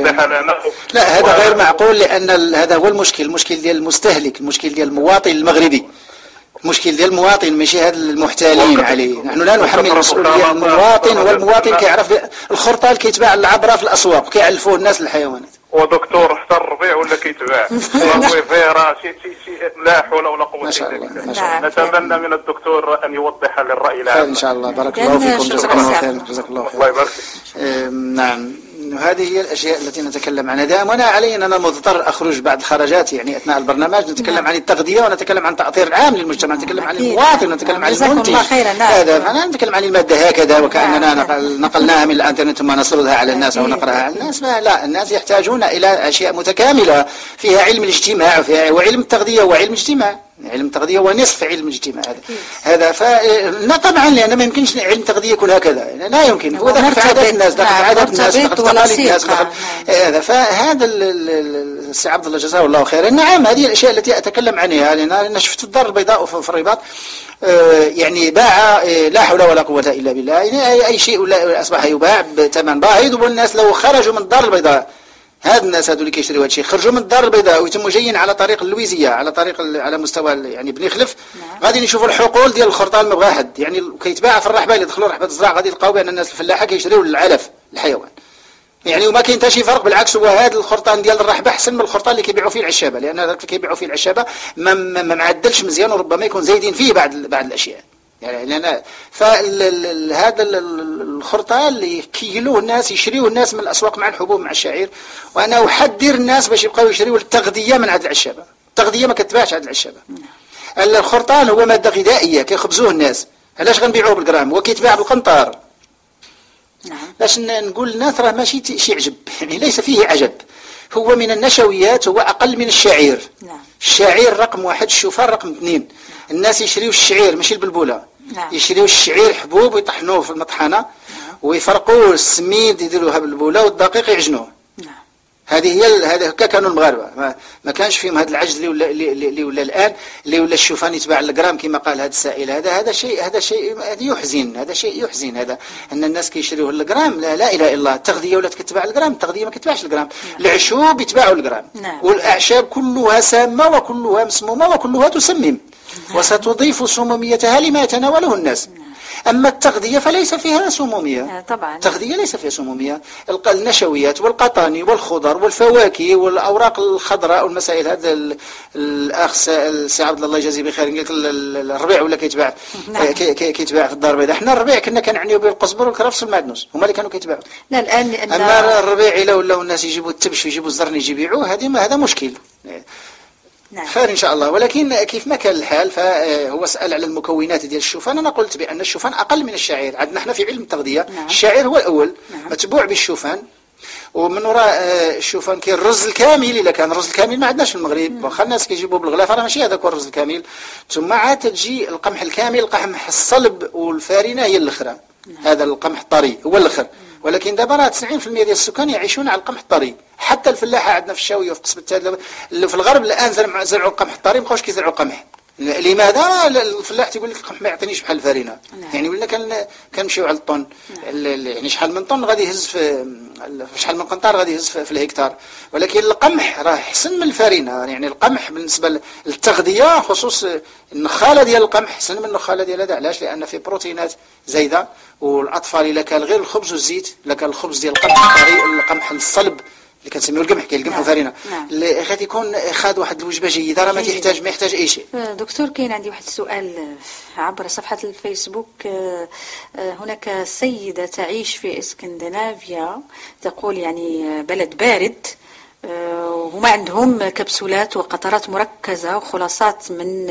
لا هذا غير معقول، لان هذا هو المشكل، المشكل ديال المستهلك، المشكل ديال المواطن المغربي، المشكل ديال المواطن ماشي هاد المحتالين عليه. نحن لا نحمل المسؤوليه المواطن، هو المواطن كيعرف الخرطال كيتباع العبره في الاسواق كيعلفوه الناس للحيوانات. ودكتور حتى الربيع ولا كيتباع فيرا شي شي شي لا حول ولا قوه الا بالله. نتمنى من الدكتور ان يوضح للراي العام ان شاء الله. بارك الله فيكم، جزاك الله خير. جزاك الله خير. الله يبارك فيك. نعم، هذه هي الاشياء التي نتكلم عنها دائما، وانا علي ان انا مضطر اخرج بعد الخرجات يعني اثناء البرنامج، نتكلم نعم. عن التغذيه ونتكلم عن التاثير العام للمجتمع، نتكلم عن المواطن ونتكلم نعم. عن المنتج. هذا انا نتكلم عن الماده هكذا وكاننا نعم. نقلناها من الانترنت ثم نسردها على الناس او نقراها على الناس. لا، الناس يحتاجون الى اشياء متكامله فيها علم الاجتماع وفيها وعلم التغذيه وعلم الاجتماع. علم التغذيه هو نصف علم الاجتماع هذا هذا ف طبعا لان ما يمكنش علم التغذيه يكون هكذا، لا يمكن، هو داخل في عادات الناس، داخل في عادات الناس، داخل في تقاليد الناس، داخل هذا. فهذا السي عبد الله جزاه الله خيرا. نعم، هذه الاشياء التي اتكلم عنها، لان انا شفت في الدار البيضاء وفي الرباط يعني باع لا حول ولا قوه الا بالله، يعني اي شيء اصبح يباع بثمن باهظ، والناس لو خرجوا من الدار البيضاء، هاد الناس هذو اللي كيشريوا هذا الشيء خرجوا من الدار البيضاء ويتموا جايين على طريق اللويزيه، على طريق على مستوى يعني بني خلف، نعم. غادي نشوفوا الحقول ديال الخرطال ما بغا حد، يعني كيتباع في الرحبه، اللي دخلوا رحبه الزراعه غادي يلقاو بان الناس الفلاحه كيشريوا العلف الحيوان، يعني وما كاين حتى شي فرق، بالعكس هو هذا الخرطان ديال الرحبه احسن من الخرطان اللي كيبيعوا فيه العشابه، لان هذاك اللي كيبيعوا فيه العشابه ما, ما معدلش مزيان وربما يكون زايدين فيه بعض بعض الاشياء. يعني لأن فهذا الخرطال اللي كيلوه الناس يشريوه الناس من الأسواق مع الحبوب مع الشعير، وأنا أحذر الناس باش يبقاو يشريوا التغذية من هذه العشابة. التغذية ما كتباعش هذه العشابة. الخرطال هو مادة غذائية كيخبزوه الناس، علاش غنبيعوه بالجرام؟ هو كيتباع بالقنطار. باش نقول للناس راه ماشي شي عجب، يعني ليس فيه عجب، هو من النشويات، هو أقل من الشعير. الشعير رقم واحد، الشوفان رقم اثنين. الناس يشريوا الشعير ماشي البلبولة. نعم. يشريوا الشعير حبوب ويطحنوه في المطحنه، نعم. ويفرقوا السميد يديروها بالبوله والدقيق يعجنوه. نعم. هذه هي هذا هكا كانوا المغاربه، ما, ما كانش فيهم هذا العجز اللي ولا اللي ولا الان، اللي ولا الشوفان يتباع الجرام كما قال هذا السائل. هذا هذا شيء هذا شيء هذا يحزن، هذا شيء يحزن، هذا ان الناس كيشريوه الجرام. لا لا اله الا الله، التغذيه ولات كتباع الجرام، التغذيه ما كتباعش الجرام. نعم. العشوب يتباعوا الجرام. نعم. والاعشاب كلها سامه وكلها مسمومه وكلها تسمم. نعم. وستضيف سموميتها لما يتناوله الناس. نعم. أما التغذية فليس فيها سمومية. طبعا التغذية ليس فيها سمومية. النشويات والقطاني والخضر والفواكه والأوراق الخضراء والمسائل، هذا الأخ السي عبد الله يجازيه بخير قال لك الربيع ولا كيتباع. نعم. كيتباع في الدار البيضاء. احنا الربيع كنا كنعنيو به القزبر والكرفس والمعدنوس، هما اللي كانوا كيتباعوا. لا الآن لأن أما الربيع إلا ولاو الناس يجيبوا التبش ويجيبوا الزرن يجي يبيعوه، هذه ما هذا مشكل. نعم. خير ان شاء الله. ولكن كيف ما كان الحال فهو سأل على المكونات ديال الشوفان. انا قلت بان الشوفان اقل من الشعير. عندنا احنا في علم التغذيه نعم. الشعير هو الاول، نعم. متبوع بالشوفان، ومن وراء الشوفان كاين الرز الكامل. الا كان الرز الكامل ما عندناش في المغرب، واخا الناس كيجيبوه بالغلافه راه ماشي هذاك هو الرز الكامل. ثم عاد تجي القمح الكامل، القمح الصلب والفارنه هي الاخرى. هذا القمح الطري هو الاخر. ولكن دابا راه تسعين بالمئة ديال السكان يعيشون على القمح الطري. حتى الفلاحه عندنا في الشاويه وفي قصبة التاد في الغرب الان زرعوا القمح الطري، ما بقاوش كيزرعوا القمح. لماذا؟ الفلاح تيقول لك القمح ما يعطينيش بحال الفارينه. نعم. يعني ولا كان كنمشيو على الطن. نعم. يعني شحال من طن غادي يهز في شحال من قنطار غادي يهز في الهكتار. ولكن القمح راه احسن من الفارينه. يعني القمح بالنسبه للتغذيه خصوص النخاله ديال القمح احسن من النخاله ديال هذا. علاش؟ لان فيه بروتينات زايده. والاطفال الا كان غير الخبز والزيت، الا كان الخبز ديال القمح الطري، القمح الصلب اللي كنسميو القمح، كاين القمح وفارينه، اللي غادي يكون خاد واحد الوجبه جيده، راه ما تحتاج ما يحتاج اي شيء. دكتور، كاين عندي واحد السؤال عبر صفحه الفيسبوك. هناك سيده تعيش في اسكندنافيا تقول يعني بلد بارد، وهما عندهم كبسولات وقطرات مركزة وخلاصات من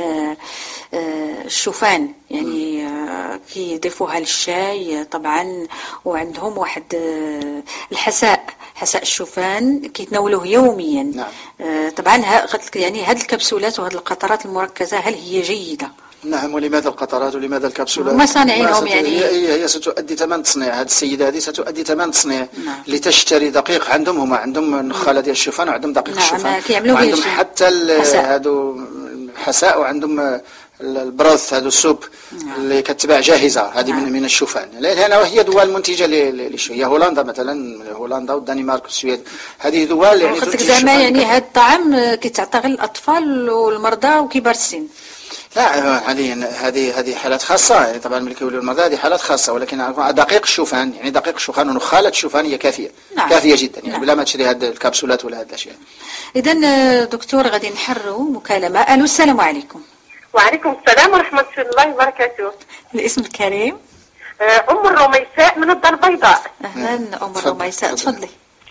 الشوفان، يعني كيضيفوها للشاي طبعا. وعندهم واحد الحساء، حساء الشوفان كيتناولوه يوميا. نعم. طبعا يعني هذه الكبسولات وهذه القطرات المركزة هل هي جيدة؟ نعم. ولماذا القطرات ولماذا الكبسولات؟ ما صانعينهم يعني هي, هي ستؤدي ثمن تصنيع. هذه السيدة هذه ستؤدي ثمن تصنيع. نعم. لتشتري دقيق. عندهم هما عندهم النخالة ديال الشوفان وعندهم دقيق. نعم. الشوفان، وعندهم حتى هادو الحساء، وعندهم البروث هذا السوب. نعم. اللي كتباع جاهزة هذه. نعم. من من الشوفان. لأن هي دول منتجة للشوفان. هي هولندا مثلا، هولندا والدنمارك والسويد، هذه دول يعني تنتج زعما يعني هذا الطعام كيتعطى غير للأطفال والمرضى وكبار السن. لا، هذه هذه هذه حالات خاصة. يعني طبعا ملي كيوليو المرضى هذه حالات خاصة. ولكن دقيق الشوفان، يعني دقيق الشوفان ونخالة الشوفان هي كافية. نعم. كافية جدا يعني. نعم. بلا ما تشري هذه الكبسولات ولا هذه الأشياء. إذا دكتور غادي نحروا مكالمة. ألو، السلام عليكم. وعليكم السلام ورحمة الله وبركاته. الاسم الكريم؟ أم الرميساء من الدار البيضاء. أهلا أم الرميساء، تفضلي.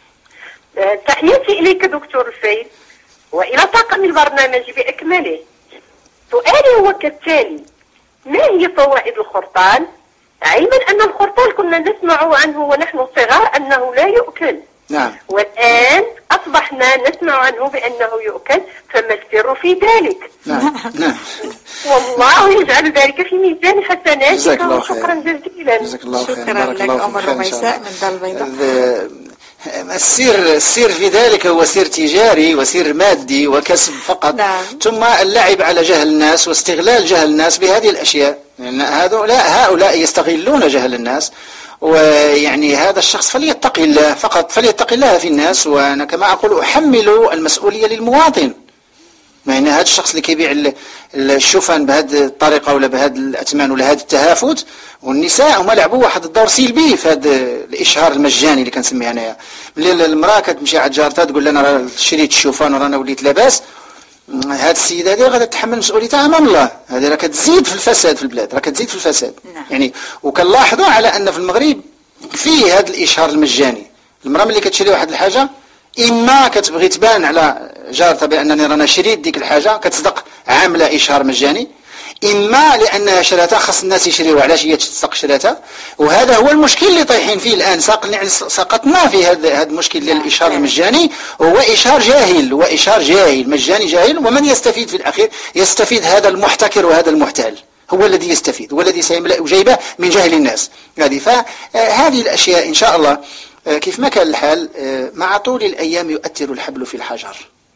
تحياتي إليك دكتور الفايد وإلى طاقم البرنامج بأكمله. سؤالي هو كالتالي: ما هي فوائد الخرطال؟ علما أن الخرطال كنا نسمع عنه ونحن صغار أنه لا يؤكل. نعم. والآن أصبحنا نسمع عنه بأنه يؤكل، فما السر في ذلك؟ نعم. نعم. والله يجعل ذلك في ميزان حسناتك. شكرا جزيلا. جزاك الله خير. شكرا لك أم الرميساء من الدار البيضاء. السير السير في ذلك هو سير تجاري وسير مادي وكسب فقط. نعم. ثم اللعب على جهل الناس واستغلال جهل الناس بهذه الأشياء. يعني هؤلاء هؤلاء يستغلون جهل الناس. ويعني هذا الشخص فليتقي الله فقط، فليتقي الله في الناس. وأنا كما أقول أحمل المسؤولية للمواطن. يعني هذا الشخص اللي كيبيع الشوفان بهذه الطريقة ولا بهذه الأثمان ولا هذا التهافت، والنساء هما لعبوا واحد الدور سلبي في هذا الإشهار المجاني اللي كنسميه أنايا. ملي المرأة كتمشي عند جارتها تقول لنا راه شريت الشوفان ورانا وليت لاباس، هذه السيدة هذه غادي تتحمل مسؤوليتها أمام الله. هذه راه كتزيد في الفساد في البلاد، راه كتزيد في الفساد. نعم. يعني وكنلاحظوا على أن في المغرب فيه هذا الإشهار المجاني. المرأة ملي كتشري واحد الحاجة، إما كتبغي تبان على جارتها بأنني رانا شريت ديك الحاجة كتصدق عاملة إشهار مجاني، إما لأنها شراتها خاص الناس يشريوها علاش هي تصدق شراتها. وهذا هو المشكل اللي طايحين فيه الآن. سقطنا في هذا هذا المشكل ديال الإشهار المجاني. وهو إشهار جاهل، هو إشهار جاهل مجاني جاهل. ومن يستفيد في الأخير؟ يستفيد هذا المحتكر وهذا المحتال، هو الذي يستفيد، هو الذي سيملأ جيبه من جهل الناس هذه. فهذه الأشياء إن شاء الله كيف ما كان الحال مع طول الأيام يؤثر الحبل في الحجر.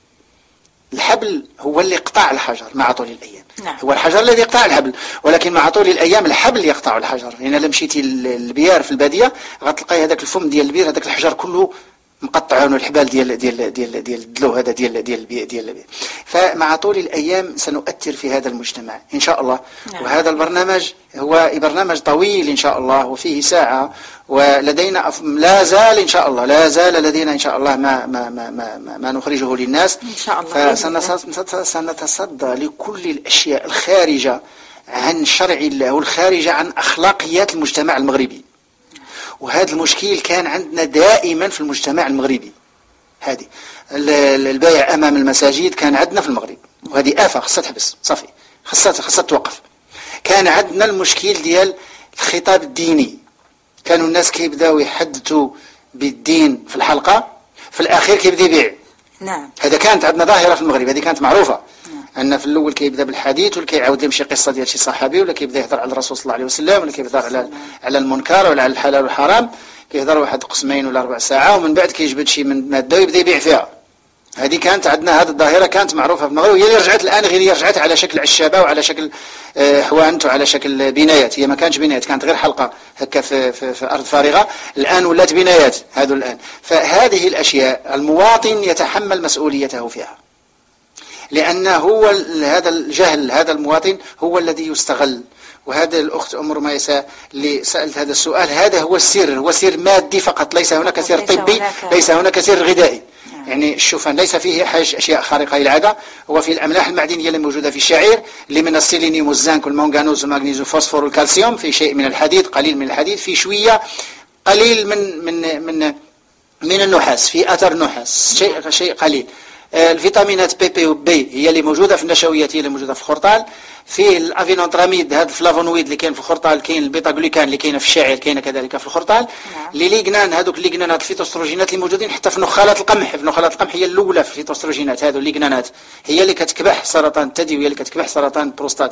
الحبل هو اللي يقطع الحجر مع طول الأيام. نعم. هو الحجر الذي يقطع الحبل، ولكن مع طول الأيام الحبل يقطع الحجر. يعني لما مشيتي للبيار في البادية غتلقاي هذاك الفم ديال البير، هذاك الحجر كله مقطعون الحبال ديال ديال ديال ديال الدلو هذا ديال ديال ديال, ديال فمع طول الأيام سنؤثر في هذا المجتمع إن شاء الله. نعم. وهذا البرنامج هو برنامج طويل إن شاء الله وفيه ساعة، ولدينا لا زال إن شاء الله لا زال لدينا إن شاء الله ما ما ما ما, ما نخرجه للناس إن شاء الله. فسنتصدى لكل الأشياء الخارجة عن شرع الله والخارجة عن أخلاقيات المجتمع المغربي. وهذا المشكل كان عندنا دائما في المجتمع المغربي. هذه البيع أمام المساجد كان عندنا في المغرب، وهذه آفة خاصها تحبس صافي، خاصها خاصها توقف. كان عندنا المشكل ديال الخطاب الديني، كانوا الناس كيبداو يحدثوا بالدين في الحلقة، في الأخير كيبدا يبيع. نعم. هذا كانت عندنا ظاهرة في المغرب، هذه كانت معروفة. أن في الأول كيبدا بالحديث ولا كيعاود لهم شي قصة ديال شي صحابي، ولا كيبدا يهضر على الرسول صلى الله عليه وسلم، ولا كيهضر على على المنكر ولا على الحلال والحرام، كيهضر واحد قسمين ولا ربع ساعة، ومن بعد كيجبد شي من مادة ويبدا يبيع فيها. هذه كانت عندنا، هذه الظاهرة كانت معروفة في المغرب، وهي اللي رجعت الآن، غير رجعت على شكل عشابة وعلى شكل حوانت وعلى شكل بنايات. هي ما كانتش بنايات، كانت غير حلقة هكا في, في, في أرض فارغة، الآن ولات بنايات هذو الآن. فهذه الأشياء المواطن يتحمل مسؤوليته فيها، لأن هو هذا الجهل، هذا المواطن هو الذي يستغل. وهذا الأخت أم رميسة اللي سألت هذا السؤال، هذا هو السر، هو سر مادي فقط، ليس هناك سر طبي، ليس هناك سر غذائي. يعني الشوفان ليس فيه حاجة أشياء خارقة للعادة، هو في الأملاح المعدنية اللي موجودة في الشعير، اللي من السيلينيوم والزنك والمنغانوز والمغنيسيوم والفوسفور والكالسيوم، في شيء من الحديد، قليل من الحديد، في شوية قليل من من من من النحاس، في أثر النحاس، شيء شيء قليل. الفيتامينات بي بي وبي هي اللي موجودة في النشويات، هي اللي موجودة في الخرطال. فيه الافينوتراميد، هذا الفلافونويد اللي كاين في الخرطال، كاين البيتا جلوكان اللي كاينه في الشعير، كاينه كذلك في الخرطال. اللي ليغنان، هذوك الليغنانات الفيتوستروجينات اللي موجودين حتى في نخالات القمح، في نخالات القمح هي الاولى في الفيتوستروجينات، هذو الليغنانات هي اللي كتكبح سرطان الثدي، وهي اللي كتكبح سرطان البروستات.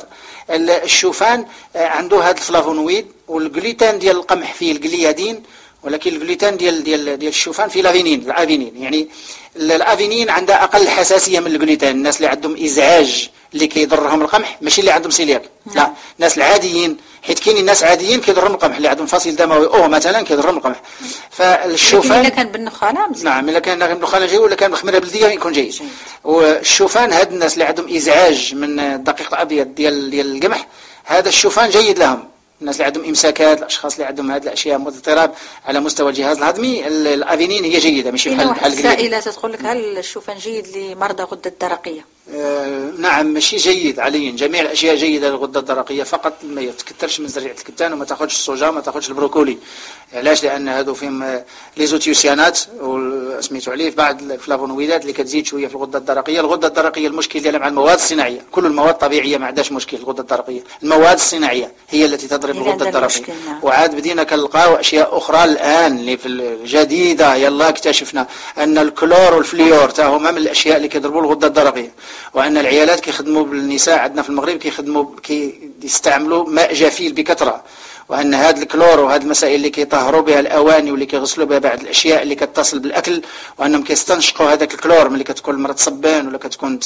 الشوفان عنده هذا الفلافونويد، والجلوتين ديال القمح فيه الجليادين، ولكن الجلوتين ديال ديال ديال الشوفان فيه لافينين، الافينين. يعني الافينين عندها اقل حساسيه من الجلوتين. الناس اللي عندهم ازعاج اللي كيضرهم القمح، ماشي اللي عندهم سيلياك، لا، الناس العاديين، حيت كاينين ناس عاديين كيضرهم القمح، اللي عندهم فصيل دموي او مثلا كيضرهم القمح. فالشوفان الا كان بالنخاله مزيان، نعم، الا كان بالنخاله جيد، ولا كان بخميره بلديه يكون جيد. جيد. والشوفان هاد الناس اللي عندهم ازعاج من الدقيق الابيض ديال ديال القمح، هذا الشوفان جيد لهم. الناس اللي عندهم امساكات، الاشخاص اللي عندهم هذه الاشياء اضطراب على مستوى الجهاز الهضمي، الافينين هي جيده، ماشي بحال بحال السائله تقول لك هل الشوفان جيد لمرضى غده الدرقيه؟ آه نعم، ماشي جيد عليا، جميع الاشياء جيده للغده الدرقيه، فقط ما يتكثرش من زريعه الكتان، وما تاخذش الصوجا، ما تاخذش البروكولي. علاش؟ لان هذو فيهم ليزوتيوسيانات وسميتو عليه بعض الفلافونويدات اللي كتزيد شويه في الغده الدرقيه. الغده الدرقيه المشكل ديالها مع المواد الصناعيه، كل المواد الطبيعيه ما عندهاش مشكل. الغده الدرقيه المواد الصناعيه هي التي تضرب الغده الدرقيه. وعاد بدينا كنلقاو اشياء اخرى الان اللي في الجديده، يلا اكتشفنا ان الكلور والفليور تا هما من الاشياء اللي كيضربوا الغده الدرقيه، وان العيالات كيخدموا بالنساء عندنا في المغرب كيخدموا كيستعملوا ماء جافيل بكثره، وان هذا الكلور وهذه المسائل اللي كيطهروا بها الاواني واللي كيغسلوا بها بعض الاشياء اللي كتصل بالاكل، وانهم كيستنشقوا هذاك الكلور ملي كتكون المراه تصبان ولا كتكون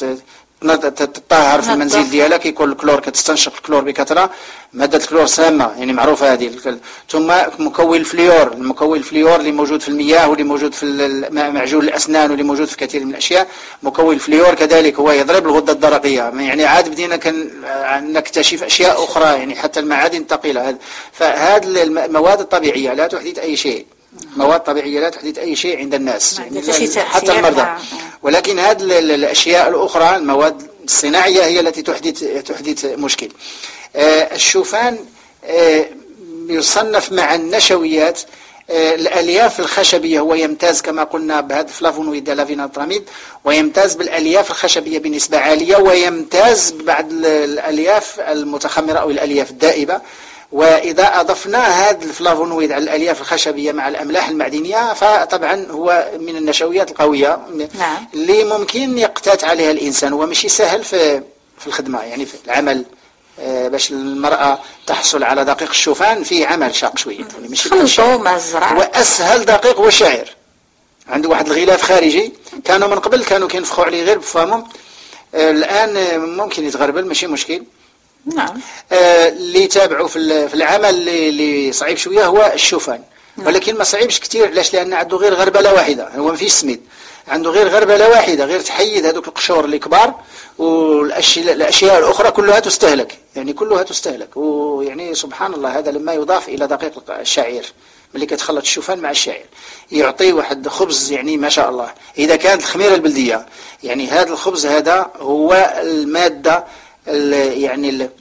تطهر في المنزل ديالها، كيكون الكلور كتستنشق الكلور بكثره. ماده الكلور سامه يعني معروفه هذه. ثم مكون الفليور، المكون الفليور اللي موجود في المياه واللي موجود في معجون الاسنان واللي موجود في كثير من الاشياء، مكون الفليور كذلك هو يضرب الغده الدرقيه. يعني عاد بدينا نكتشف اشياء اخرى، يعني حتى المعادن الثقيله. فهذه المواد الطبيعيه لا تحدث اي شيء، مواد طبيعية لا تحدث أي شيء عند الناس، يعني حتى المرضى. ولكن هذه الأشياء الأخرى، المواد الصناعية، هي التي تحدث تحدث مشكل. آه الشوفان آه يصنف مع النشويات. آه الألياف الخشبية هو يمتاز كما قلنا بهذا الفلافونويد الافينوتراميد، ويمتاز بالألياف الخشبية بنسبة عالية، ويمتاز ببعض الألياف المتخمرة أو الألياف الدائبة. وإذا أضفنا هذا الفلافونويد على الألياف الخشبية مع الأملاح المعدنية، فطبعا هو من النشويات القوية. نعم. اللي ممكن يقتات عليها الإنسان، ومشي سهل في في الخدمة، يعني في العمل. آه باش المرأة تحصل على دقيق الشوفان فيه عمل شاق شوية، يعني ماشي خلطوا مع الزرع. وأسهل دقيق هو الشعير، عنده واحد الغلاف خارجي. كانوا من قبل كانوا كينفخوا عليه غير بفمهم، آه الآن ممكن يتغربل، ماشي مشكل. نعم. آه اللي يتابعوا في في العمل اللي صعيب شويه هو الشوفان. نعم. ولكن ما صعيبش كثير. علاش؟ لان عنده غير غربله واحده، هو ما فيش سميد، عنده غير غربله واحده، غير تحيد هذوك القشور اللي كبار، والاشياء الاشياء الاخرى كلها تستهلك، يعني كلها تستهلك. ويعني سبحان الله، هذا لما يضاف الى دقيق الشعير ملي كتخلط الشوفان مع الشعير يعطي واحد خبز، يعني ما شاء الله. اذا كانت الخميره البلديه، يعني هذا الخبز هذا هو الماده يعني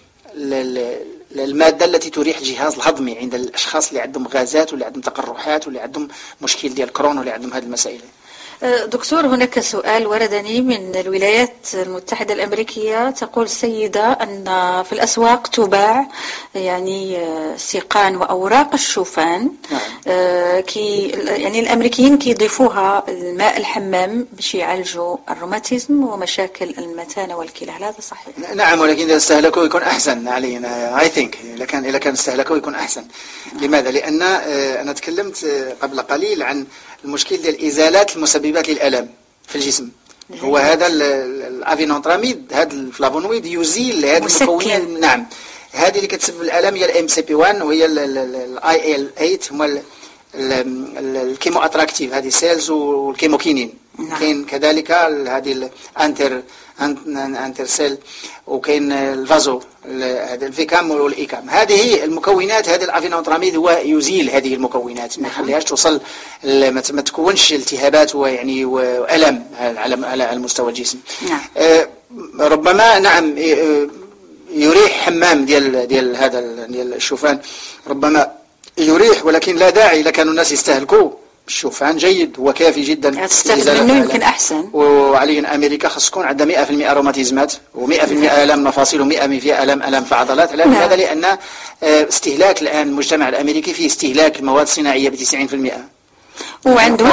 المادة التي تريح الجهاز الهضمي عند الأشخاص اللي عندهم غازات واللي عندهم تقرحات واللي عندهم مشكل ديال كرون واللي عندهم هذه المسائل. دكتور، هناك سؤال وردني من الولايات المتحدة الأمريكية. تقول السيدة أن في الأسواق تباع يعني سيقان وأوراق الشوفان. نعم. كي يعني الأمريكيين كيضيفوها الماء الحمام باش يعالجوا الروماتيزم ومشاكل المثانة والكلى، هل هذا صحيح؟ نعم، ولكن إذا استهلكوه يكون أحسن علينا. I think إذا كان إذا كان استهلكوه يكون أحسن. نعم. لماذا؟ لأن أنا تكلمت قبل قليل عن المشكل ديال الإزالات المسببات للألم في الجسم. جميل. هو هذا الافينونتراميد، هذا الفلافونويد يزيل هذه المكونات. نعم، هذه اللي كتسبب الألم هي الام سي بي واحد وهي الاي ال ثمانية، هما الكيمو اتراكتيف هذه سيلز والكيموكينين. نعم. كاين كذلك هذه الانتر انتر سيل، وكاين الفازو هذا الفيكام والايكام. هذه المكونات، هذا الافينونتراميد هو يزيل هذه المكونات، ما يخليهاش توصل ما تكونش التهابات ويعني والم على المستوى الجسم. نعم. آه ربما نعم يريح حمام ديال ديال هذا ديال الشوفان، ربما يريح، ولكن لا داعي الا كانوا الناس يستهلكوه. الشوفان جيد وكافي جدا، تستفيد منه يمكن احسن. وعليا امريكا خاص تكون عندها مئة بالمئة روماتيزمات ومئة بالمئة الام مفاصل ومئة بالمئة الام الام في عضلات. لماذا؟ لان استهلاك الان المجتمع الامريكي فيه استهلاك المواد الصناعيه ب تسعين بالمئة، وعندهم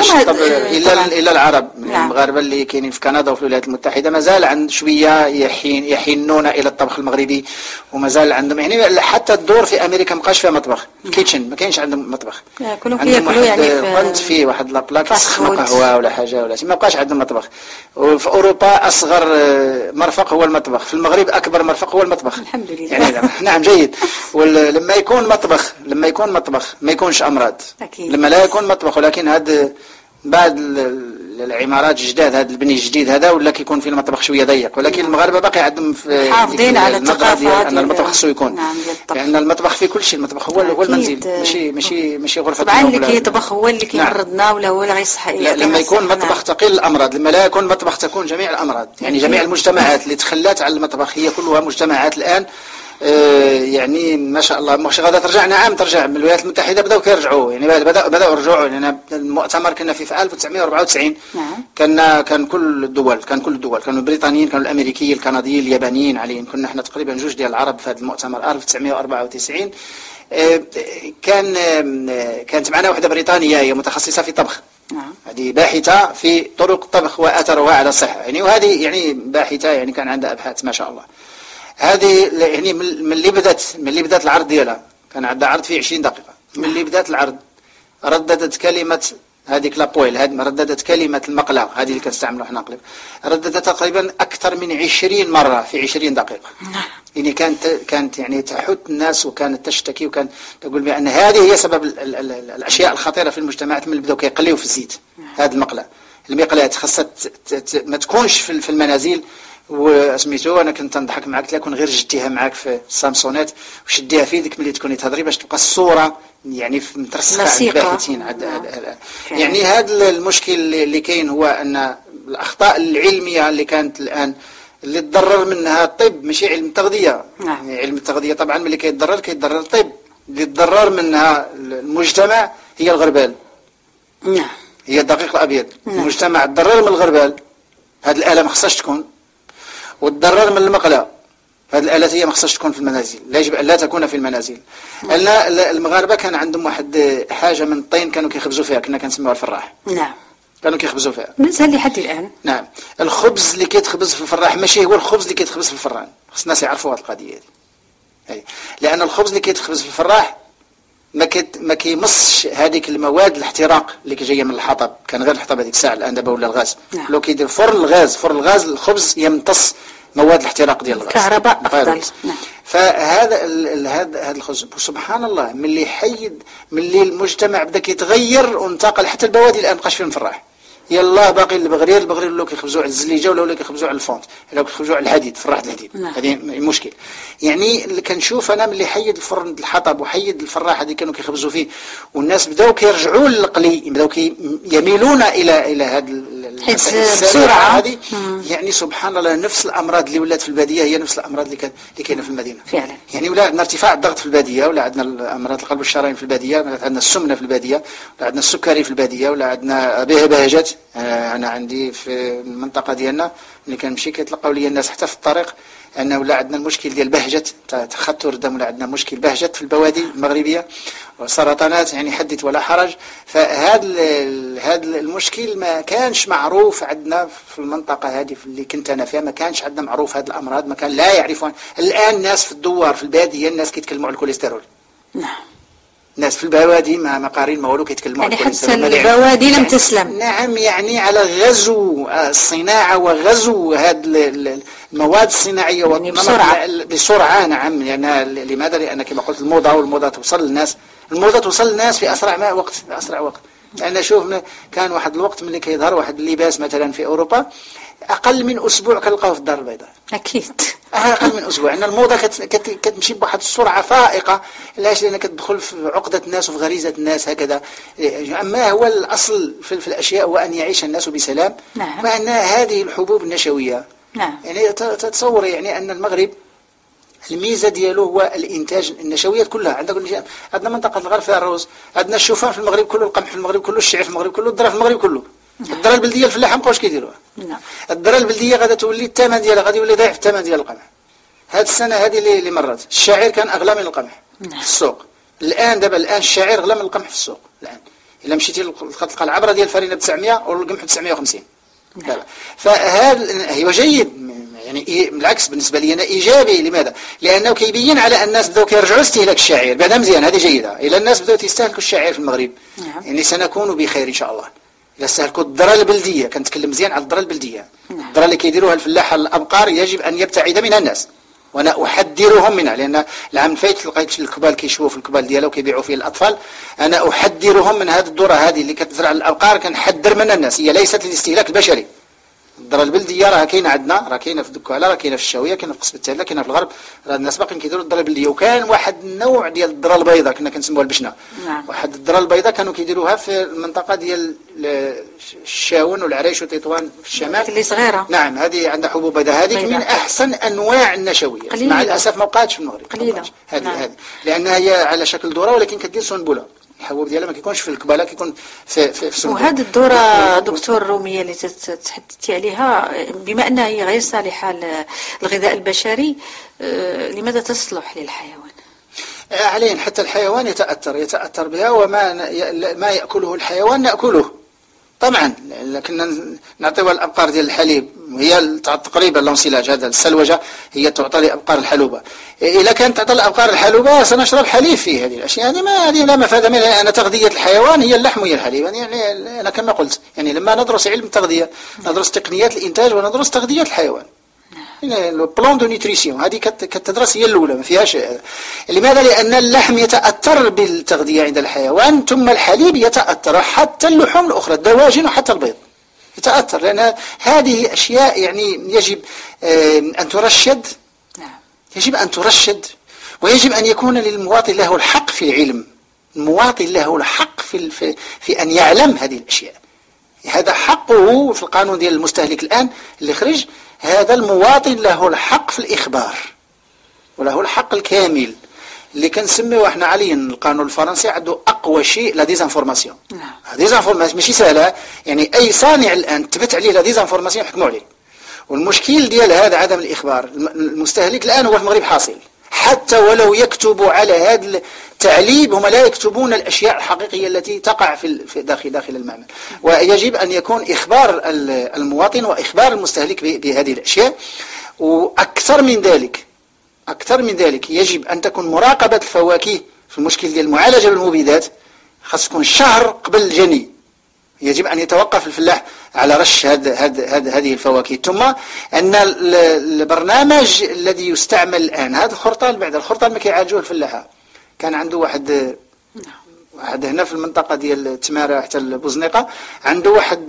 الا الا العرب. نعم. المغاربه اللي كاينين في كندا وفي الولايات المتحده مازال عند شويه يحين يحنون الى الطبخ المغربي، ومازال عندهم يعني حتى الدور في امريكا ما بقاش فيها مطبخ. الكيتشن ما كاينش عندهم مطبخ، ياكلوا كياكلوا يعني كنت في واحد لابلاك يسخنوا قهوه ولا حاجه ولا شيء، ما بقاش عندهم مطبخ. وفي اوروبا اصغر مرفق هو المطبخ، في المغرب اكبر مرفق هو المطبخ. الحمد لله. يعني نعم جيد. ولما يكون مطبخ لما يكون مطبخ ما يكونش امراض. أكيد. لما لا يكون مطبخ، ولكن هذا بعد العمارات الجداد، هذا البني الجديد هذا ولا كيكون في المطبخ شويه ضيق، ولكن المغاربه باقي عندهم في حافظين على الثقافه ان المطبخ خصو يكون. نعم. لان يعني المطبخ في كل شيء، المطبخ هو هو المنزل، ماشي ماشي ماشي غرفه طبعا اللي كيطبخ هو اللي كيمرضنا ولا هو اللي غيصحى. لما يكون مطبخ تقل الامراض، لما لا يكون مطبخ تكون جميع الامراض. يعني جميع المجتمعات اللي تخلات على المطبخ هي كلها مجتمعات الان آه يعني ما شاء الله مش غادا ترجع. نعم ترجع. من الولايات المتحده بداو كيرجعوا، يعني بداوا بداوا يرجعوا. يعني المؤتمر كنا فيه في ألف وتسعمئة وأربعة وتسعين. نعم. كنا كان كل الدول كان كل الدول كانوا البريطانيين، كانوا الامريكيين، الكنديين، اليابانيين عليهم. كنا احنا تقريبا جوج ديال العرب في هذا المؤتمر ألف وتسعمئة وأربعة وتسعين. آه كان آه كانت معنا واحده بريطانيه هي متخصصه في طبخ. نعم. هذه باحثه في طرق الطبخ واثرها على الصحه، يعني وهذه يعني باحثه يعني كان عندها ابحاث ما شاء الله. هذه يعني من اللي بدات من اللي بدات العرض ديالها كان عندها عرض فيه عشرين دقيقه. من اللي بدات العرض رددت كلمه هذيك لابويل، هذه رددت كلمه المقله هذه اللي كنستعملوا حنا نقلب، رددتها تقريبا اكثر من عشرين مره في عشرين دقيقه. يعني كانت كانت يعني تحث الناس وكانت تشتكي وكان تقول بان هذه هي سبب ال ال ال الاشياء الخطيره في المجتمعات من اللي بداو كيقليوا في الزيت. هذه المقله المقلات خاصها ما تكونش في المنازل. وسميتو انا كنت نضحك معك لا كون غير جديها معك في السامسونات وشديها في يدك ملي تكوني تهضري باش تبقى الصوره يعني مترسخه عند الباحثين. يعني هذا المشكل اللي كاين هو ان الاخطاء العلميه اللي كانت الان اللي تضرر منها الطب ماشي علم التغذيه. نعم. يعني علم التغذيه طبعا ملي كيتضرر كيتضرر الطب، اللي تضرر منها المجتمع هي الغربال. نعم. هي الدقيق الابيض. نعم. المجتمع تضرر من الغربال، هذه الاله ما خصهاش تكون، وتضرر من المقله. هذه الآلات هي ما خصهاش تكون في المنازل، لا يجب أن لا تكون في المنازل. المغاربة كان عندهم واحد حاجة من الطين كانوا كيخبزوا فيها، كنا كنسميوها الفراح. نعم. كانوا كيخبزوا فيها. مازال لحد الآن. نعم. الخبز اللي كيتخبز في الفراح ماشي هو الخبز اللي كيتخبز في الفران، خص الناس يعرفوا هذه القضية هذه. لأن الخبز اللي كيتخبز في الفراح ما كيت ما كيمصش هذيك المواد الاحتراق اللي جايه من الحطب، كان غير الحطب هذيك الساعه الان دابا ولا الغاز. نعم. لو كيدير فرن الغاز، فرن الغاز الخبز يمتص مواد الاحتراق ديال الغاز. الكهرباء افضل. نعم. فهذا هذا هذا الخبز سبحان الله ملي حيد ملي المجتمع بدا كيتغير وانتقل حتى البوادي الان مابقاش فيهم الفراح. يلا باقي البغرير، البغرير ولاو كيخبزوا على الزليجه ولاو كيخبزوا على الفونت، ولاو كيخبزوا على الحديد، فراحه الحديد. نعم. هذه مشكل. يعني اللي كنشوف انا ملي حيد الفرن الحطب وحيد الفراحه اللي كانوا كيخبزوا فيه والناس بداو كيرجعوا للقلي، بداو يميلون الى الى هذا السرعه هذه يعني سبحان الله نفس الامراض اللي ولات في الباديه هي نفس الامراض اللي اللي كاينه في المدينه فعلا. يعني ولا عندنا ارتفاع الضغط في الباديه، ولا عندنا امراض القلب والشرايين في الباديه، ولا عندنا السمنه في الباديه، ولا عندنا السكري في الباديه، ولا عندنا بهجات. انا عندي في المنطقه ديالنا ملي كنمشي كيطلقوا لي الناس حتى في الطريق انه ولا عندنا المشكل ديال بهجت تخثر الدم، ولا عندنا مشكل بهجت في البوادي المغربيه وسرطانات، يعني حدث ولا حرج. فهذا هذا المشكل ما كانش معروف عندنا في المنطقه هذه اللي كنت انا فيها، ما كانش عندنا معروف هذه الامراض، ما كان لا يعرفون. الان الناس في الدوار في الباديه الناس كيتكلموا على الكوليسترول. نعم. الناس في البوادي ما ما قارين ما والو كيتكلموا يعني على الكوليسترول. حتى البوادي لم تسلم. نعم، يعني على غزو الصناعه وغزو هذه المواد الصناعيه يعني بسرعه بسرعه. نعم، يعني لماذا؟ لان كما قلت الموضه والموضه توصل للناس، الموضه توصل للناس في اسرع ما وقت في اسرع وقت. لان شوف كان واحد الوقت ملي كيظهر واحد اللباس مثلا في اوروبا اقل من اسبوع كنلقاوه في الدار البيضاء. اكيد اقل من اسبوع. ان الموضه كت كت كتمشي بواحد السرعه فائقه. علاش؟ لان كتدخل في عقده الناس وفي غريزه الناس هكذا. اما هو الاصل في, في الاشياء هو ان يعيش الناس بسلام. نعم. وان هذه الحبوب النشويه. نعم. يعني تتصور يعني ان المغرب الميزه ديالو هو الانتاج النشويات كلها. عندنا عندنا منطقه الغرب فيها الرز، عندنا الشوفان في المغرب كله، القمح في المغرب كله، الشعير في المغرب كله، الذره في المغرب كله. الذره البلديه الفلاحه مابقاوش كيديروها. نعم. الذره البلديه غادا تولي الثمن ديالها غادي يولي ضعف الثمن ديال القمح. هذه السنه هذه اللي, اللي مرت الشعير كان اغلى من القمح. نعم. في السوق. الان دابا الان الشعير اغلى من القمح في السوق الان. الا مشيتي تلقى العبره ديال الفرينه تسعمية والقمح تسعمية وخمسين. نعم. فهذا هو جيد، يعني بالعكس بالنسبه لي انا ايجابي. لماذا؟ لانه كيبين على الناس بداو كيرجعوا استهلاك الشعير. بعدا مزيان، هذه جيده. الى الناس بداو يستهلكوا الشعير في المغرب. نعم. يعني سنكون بخير ان شاء الله اذا استهلكوا الذره البلديه. كنتكلم مزيان على الذره البلديه. نعم. الذره اللي كيديروها الفلاحه الابقار يجب ان يبتعد منها الناس، وانا احذرهم منها. لان العام الفايت لقيت الكبال كيشوفوا في الكبال ديالها وكيبيعوا فيه الاطفال. انا احذرهم من هذه الذره هذه اللي كتزرع الابقار، كنحذر منها الناس. هي ليست للاستهلاك البشري. الذره البلديه راه كاينه عندنا، راه كاينه في دكاله، راه كاينه في الشاويه، كاينه في قصبه التهله، كاينه في الغرب. راه الناس باقيين كيديروا الذره البلديه. وكان واحد النوع ديال الذره البيضاء كنا كنسموها البشنه. نعم. واحد الذره البيضاء كانوا كيديروها في المنطقه ديال الشاون والعريش وتطوان في الشمال اللي صغيره. نعم، هذه عندها حبوب بيضاء. هذيك من احسن انواع النشويه. مع الاسف ما بقاتش في المغرب قليله هذه. نعم. هذه لانها هي على شكل ذره ولكن كدير سنبله. الحبوب ديالها ما كيكونش في الكباله، كيكون في في, في سنبله. وهذه الذره دكتور روميه اللي تحدثتي عليها بما انها هي غير صالحه للغذاء البشري، لماذا تصلح للحيوان؟ عليه حتى الحيوان يتاثر يتاثر بها. وما ما ياكله الحيوان ناكله طبعا. لكن نعطيها الابقار ديال الحليب وهي تقريبا الانسلاج هذا السلوجه هي تعطى لابقار الحلوبه. اذا كانت تعطى الابقار الحلوبه سنشرب حليب فيه. هذه الاشياء هذه ما هذه لا مفاد منها. انا تغذيه الحيوان هي اللحم وهي الحليب. يعني انا كما قلت يعني لما ندرس علم التغذيه ندرس تقنيات الانتاج وندرس تغذيه الحيوان. لو بلان دو نيوتريسيون هذه كتدرس هي الاولى ما فيهاش. لماذا؟ لان اللحم يتاثر بالتغذيه عند الحيوان، ثم الحليب يتاثر، حتى اللحوم الاخرى الدواجن وحتى البيض يتاثر. لان هذه اشياء يعني يجب ان ترشد. يجب ان ترشد ويجب ان يكون للمواطن له الحق في العلم. المواطن له الحق في في, في ان يعلم هذه الاشياء. هذا حقه في القانون ديال المستهلك الان اللي خرج. هذا المواطن له الحق في الإخبار وله الحق الكامل اللي كنسميوه احنا عليا. القانون الفرنسي عنده أقوى شيء لا ديزانفورماسيون. لا ديزانفورماسيون ماشي سهلة. يعني أي صانع الآن تبت عليه لا ديزانفورماسيون يحكموا عليه. والمشكل ديال هذا عدم الإخبار. المستهلك الآن هو في المغرب حاصل، حتى ولو يكتبوا على هذا التعليب هم لا يكتبون الأشياء الحقيقية التي تقع في داخل داخل المعمل. ويجب أن يكون إخبار المواطن وإخبار المستهلك بهذه الأشياء. وأكثر من ذلك أكثر من ذلك يجب أن تكون مراقبة الفواكه في المشكل ديال المعالجة بالمبيدات. خاص تكون شهر قبل الجني. يجب أن يتوقف الفلاح على رش هذه هذه الفواكه. ثم أن البرنامج الذي يستعمل الآن هذا الخرطال، بعد الخرطال ما كيعالجوه الفلاحة. كان عنده واحد واحد هنا في المنطقة ديال تمارة حتى البوزنيقة عنده واحد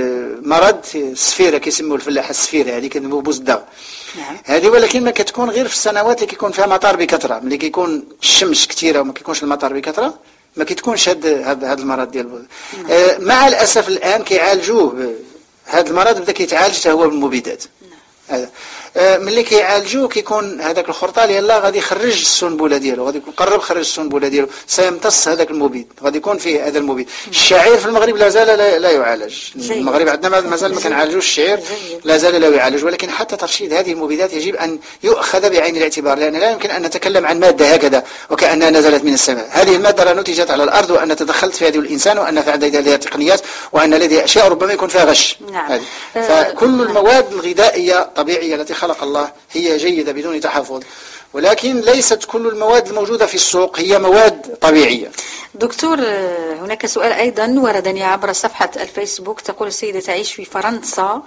مرض السفيرة كيسموه الفلاحة السفيرة. هذه كنسموه بوزداغ. هذه ولكن ما كتكون غير في السنوات اللي كيكون فيها مطر بكثرة. ملي كيكون الشمس كثيرة وما كيكونش المطر بكثرة ما كتكونش هذا هذا المرض ديال. آه مع الاسف الان كيعالجوه هذا المرض بدا كيتعالج هو بالمبيدات. هذا آه ملي كيعالجوه كيكون هذاك الخرطال يلا غادي يخرج السنبله ديالو، غادي يكون قرب خرج السنبله ديالو، سيمتص هذاك المبيد، غادي يكون فيه هذا المبيد. الشعير في المغرب لا زال لا, لا يعالج. المغرب عندنا مازال ما كنعالجوش الشعير، لا زال لا يعالج، ولكن حتى ترشيد هذه المبيدات يجب ان يؤخذ بعين الاعتبار، لان لا يمكن ان نتكلم عن ماده هكذا وكانها نزلت من السماء. هذه الماده لا نتجت على الارض، وان تدخلت في هذه الانسان، وان في لديها تقنيات، وان لديها اشياء ربما يكون فيها غش. نعم. فكل المواد الغذائيه الطبيعيه التي خلق الله هي جيدة بدون تحفظ، ولكن ليست كل المواد الموجودة في السوق هي مواد طبيعية. دكتور، هناك سؤال أيضا وردني عبر صفحة الفيسبوك. تقول السيدة تعيش في فرنسا،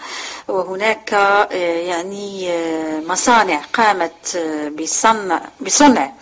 وهناك يعني مصانع قامت بصنع بصنع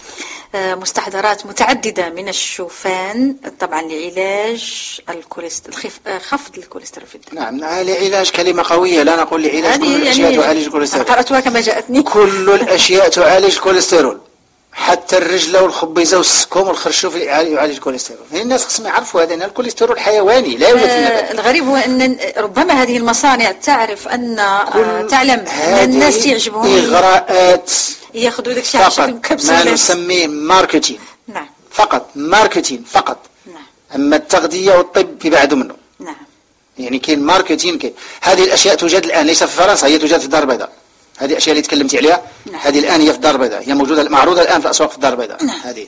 مستحضرات متعددة من الشوفان طبعا لعلاج الكوليسترول، خفض الكوليسترول في الدم. نعم، لعلاج كلمة قوية، لا نقول لعلاج، كل الأشياء يعني تعالج الكوليسترول. قرأتها كما جاءتني. كل الأشياء تعالج الكوليسترول، حتى الرجلة والخبيزة والسكوم والخرشوف يعالج الكوليسترول. الناس خصهم يعرفوا هذا، ان الكوليسترول حيواني لا يوجد في النبات. الغريب هو ان ربما هذه المصانع تعرف ان تعلم ان الناس يعجبهم إغراءات ياخذوا داك الشيء على شكل كبسولات، ما نسميه ماركتين. نعم، فقط ماركتين فقط. نعم. اما التغذية والطب في بعد منه. نعم. يعني كاين ماركتين. كاين هذه الاشياء توجد الان ليس في فرنسا، هي توجد في الدار البيضاء. هذه الاشياء اللي تكلمتي عليها، نعم. هذه الان هي في الدار البيضاء، هي موجوده معروضه الان في اسواق في الدار البيضاء. نعم. هذه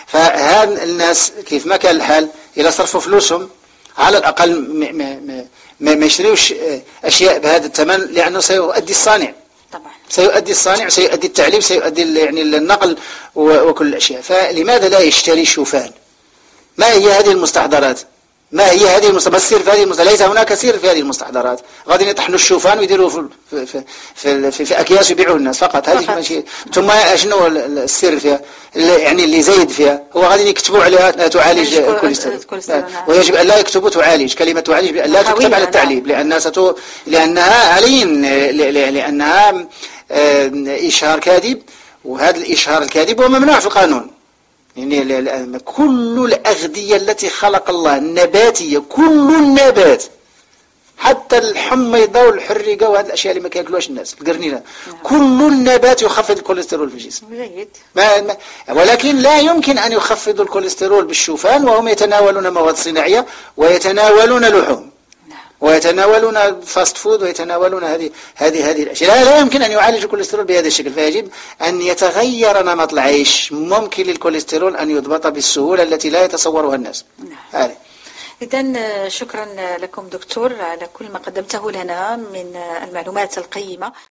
فهذا الناس كيف ما كان الحال اذا صرفوا فلوسهم على الاقل ما ما ما, ما يشتريوش اشياء بهذا الثمن، لانه سيؤدي الصانع طبعا، سيؤدي الصانع، سيؤدي التعليم، سيؤدي يعني النقل وكل الاشياء. فلماذا لا يشتري شوفان؟ ما هي هذه المستحضرات؟ ما هي هذه المستحضرات؟ السر في هذه المستحضرات ليس هناك سر في هذه المستحضرات. غادي يطحنوا الشوفان ويديروه في في في, في, في اكياس ويبيعوه للناس فقط. هذه ماشي. ثم شنو السر فيها؟ يعني اللي زايد فيها هو غادي يكتبوا عليها تعالج الكوليسترول، ويجب ان لا يكتبوا تعالج. كلمه تعالج لا تكتب على التعليب، لانها ستو لانها علين لانها اشهار كاذب، وهذا الاشهار الكاذب هو ممنوع في القانون. يعني كل الأغذية التي خلق الله النباتية، كل النبات حتى الحميضة والحرقة وهذه الأشياء اللي ما كياكلوهاش الناس، القرنينة، كل النبات يخفض الكوليسترول في الجسم. جيد. ما ما ولكن لا يمكن أن يخفضوا الكوليسترول بالشوفان وهم يتناولون مواد صناعية ويتناولون لحوم ويتناولون فاست فود ويتناولون هذه هذه هذه الاشياء. لا, لا يمكن ان يعالج الكوليسترول بهذا الشكل، فيجب ان يتغير نمط العيش. ممكن للكوليسترول ان يضبط بالسهوله التي لا يتصورها الناس. نعم. إذن شكرا لكم دكتور على كل ما قدمته لنا من المعلومات القيمة.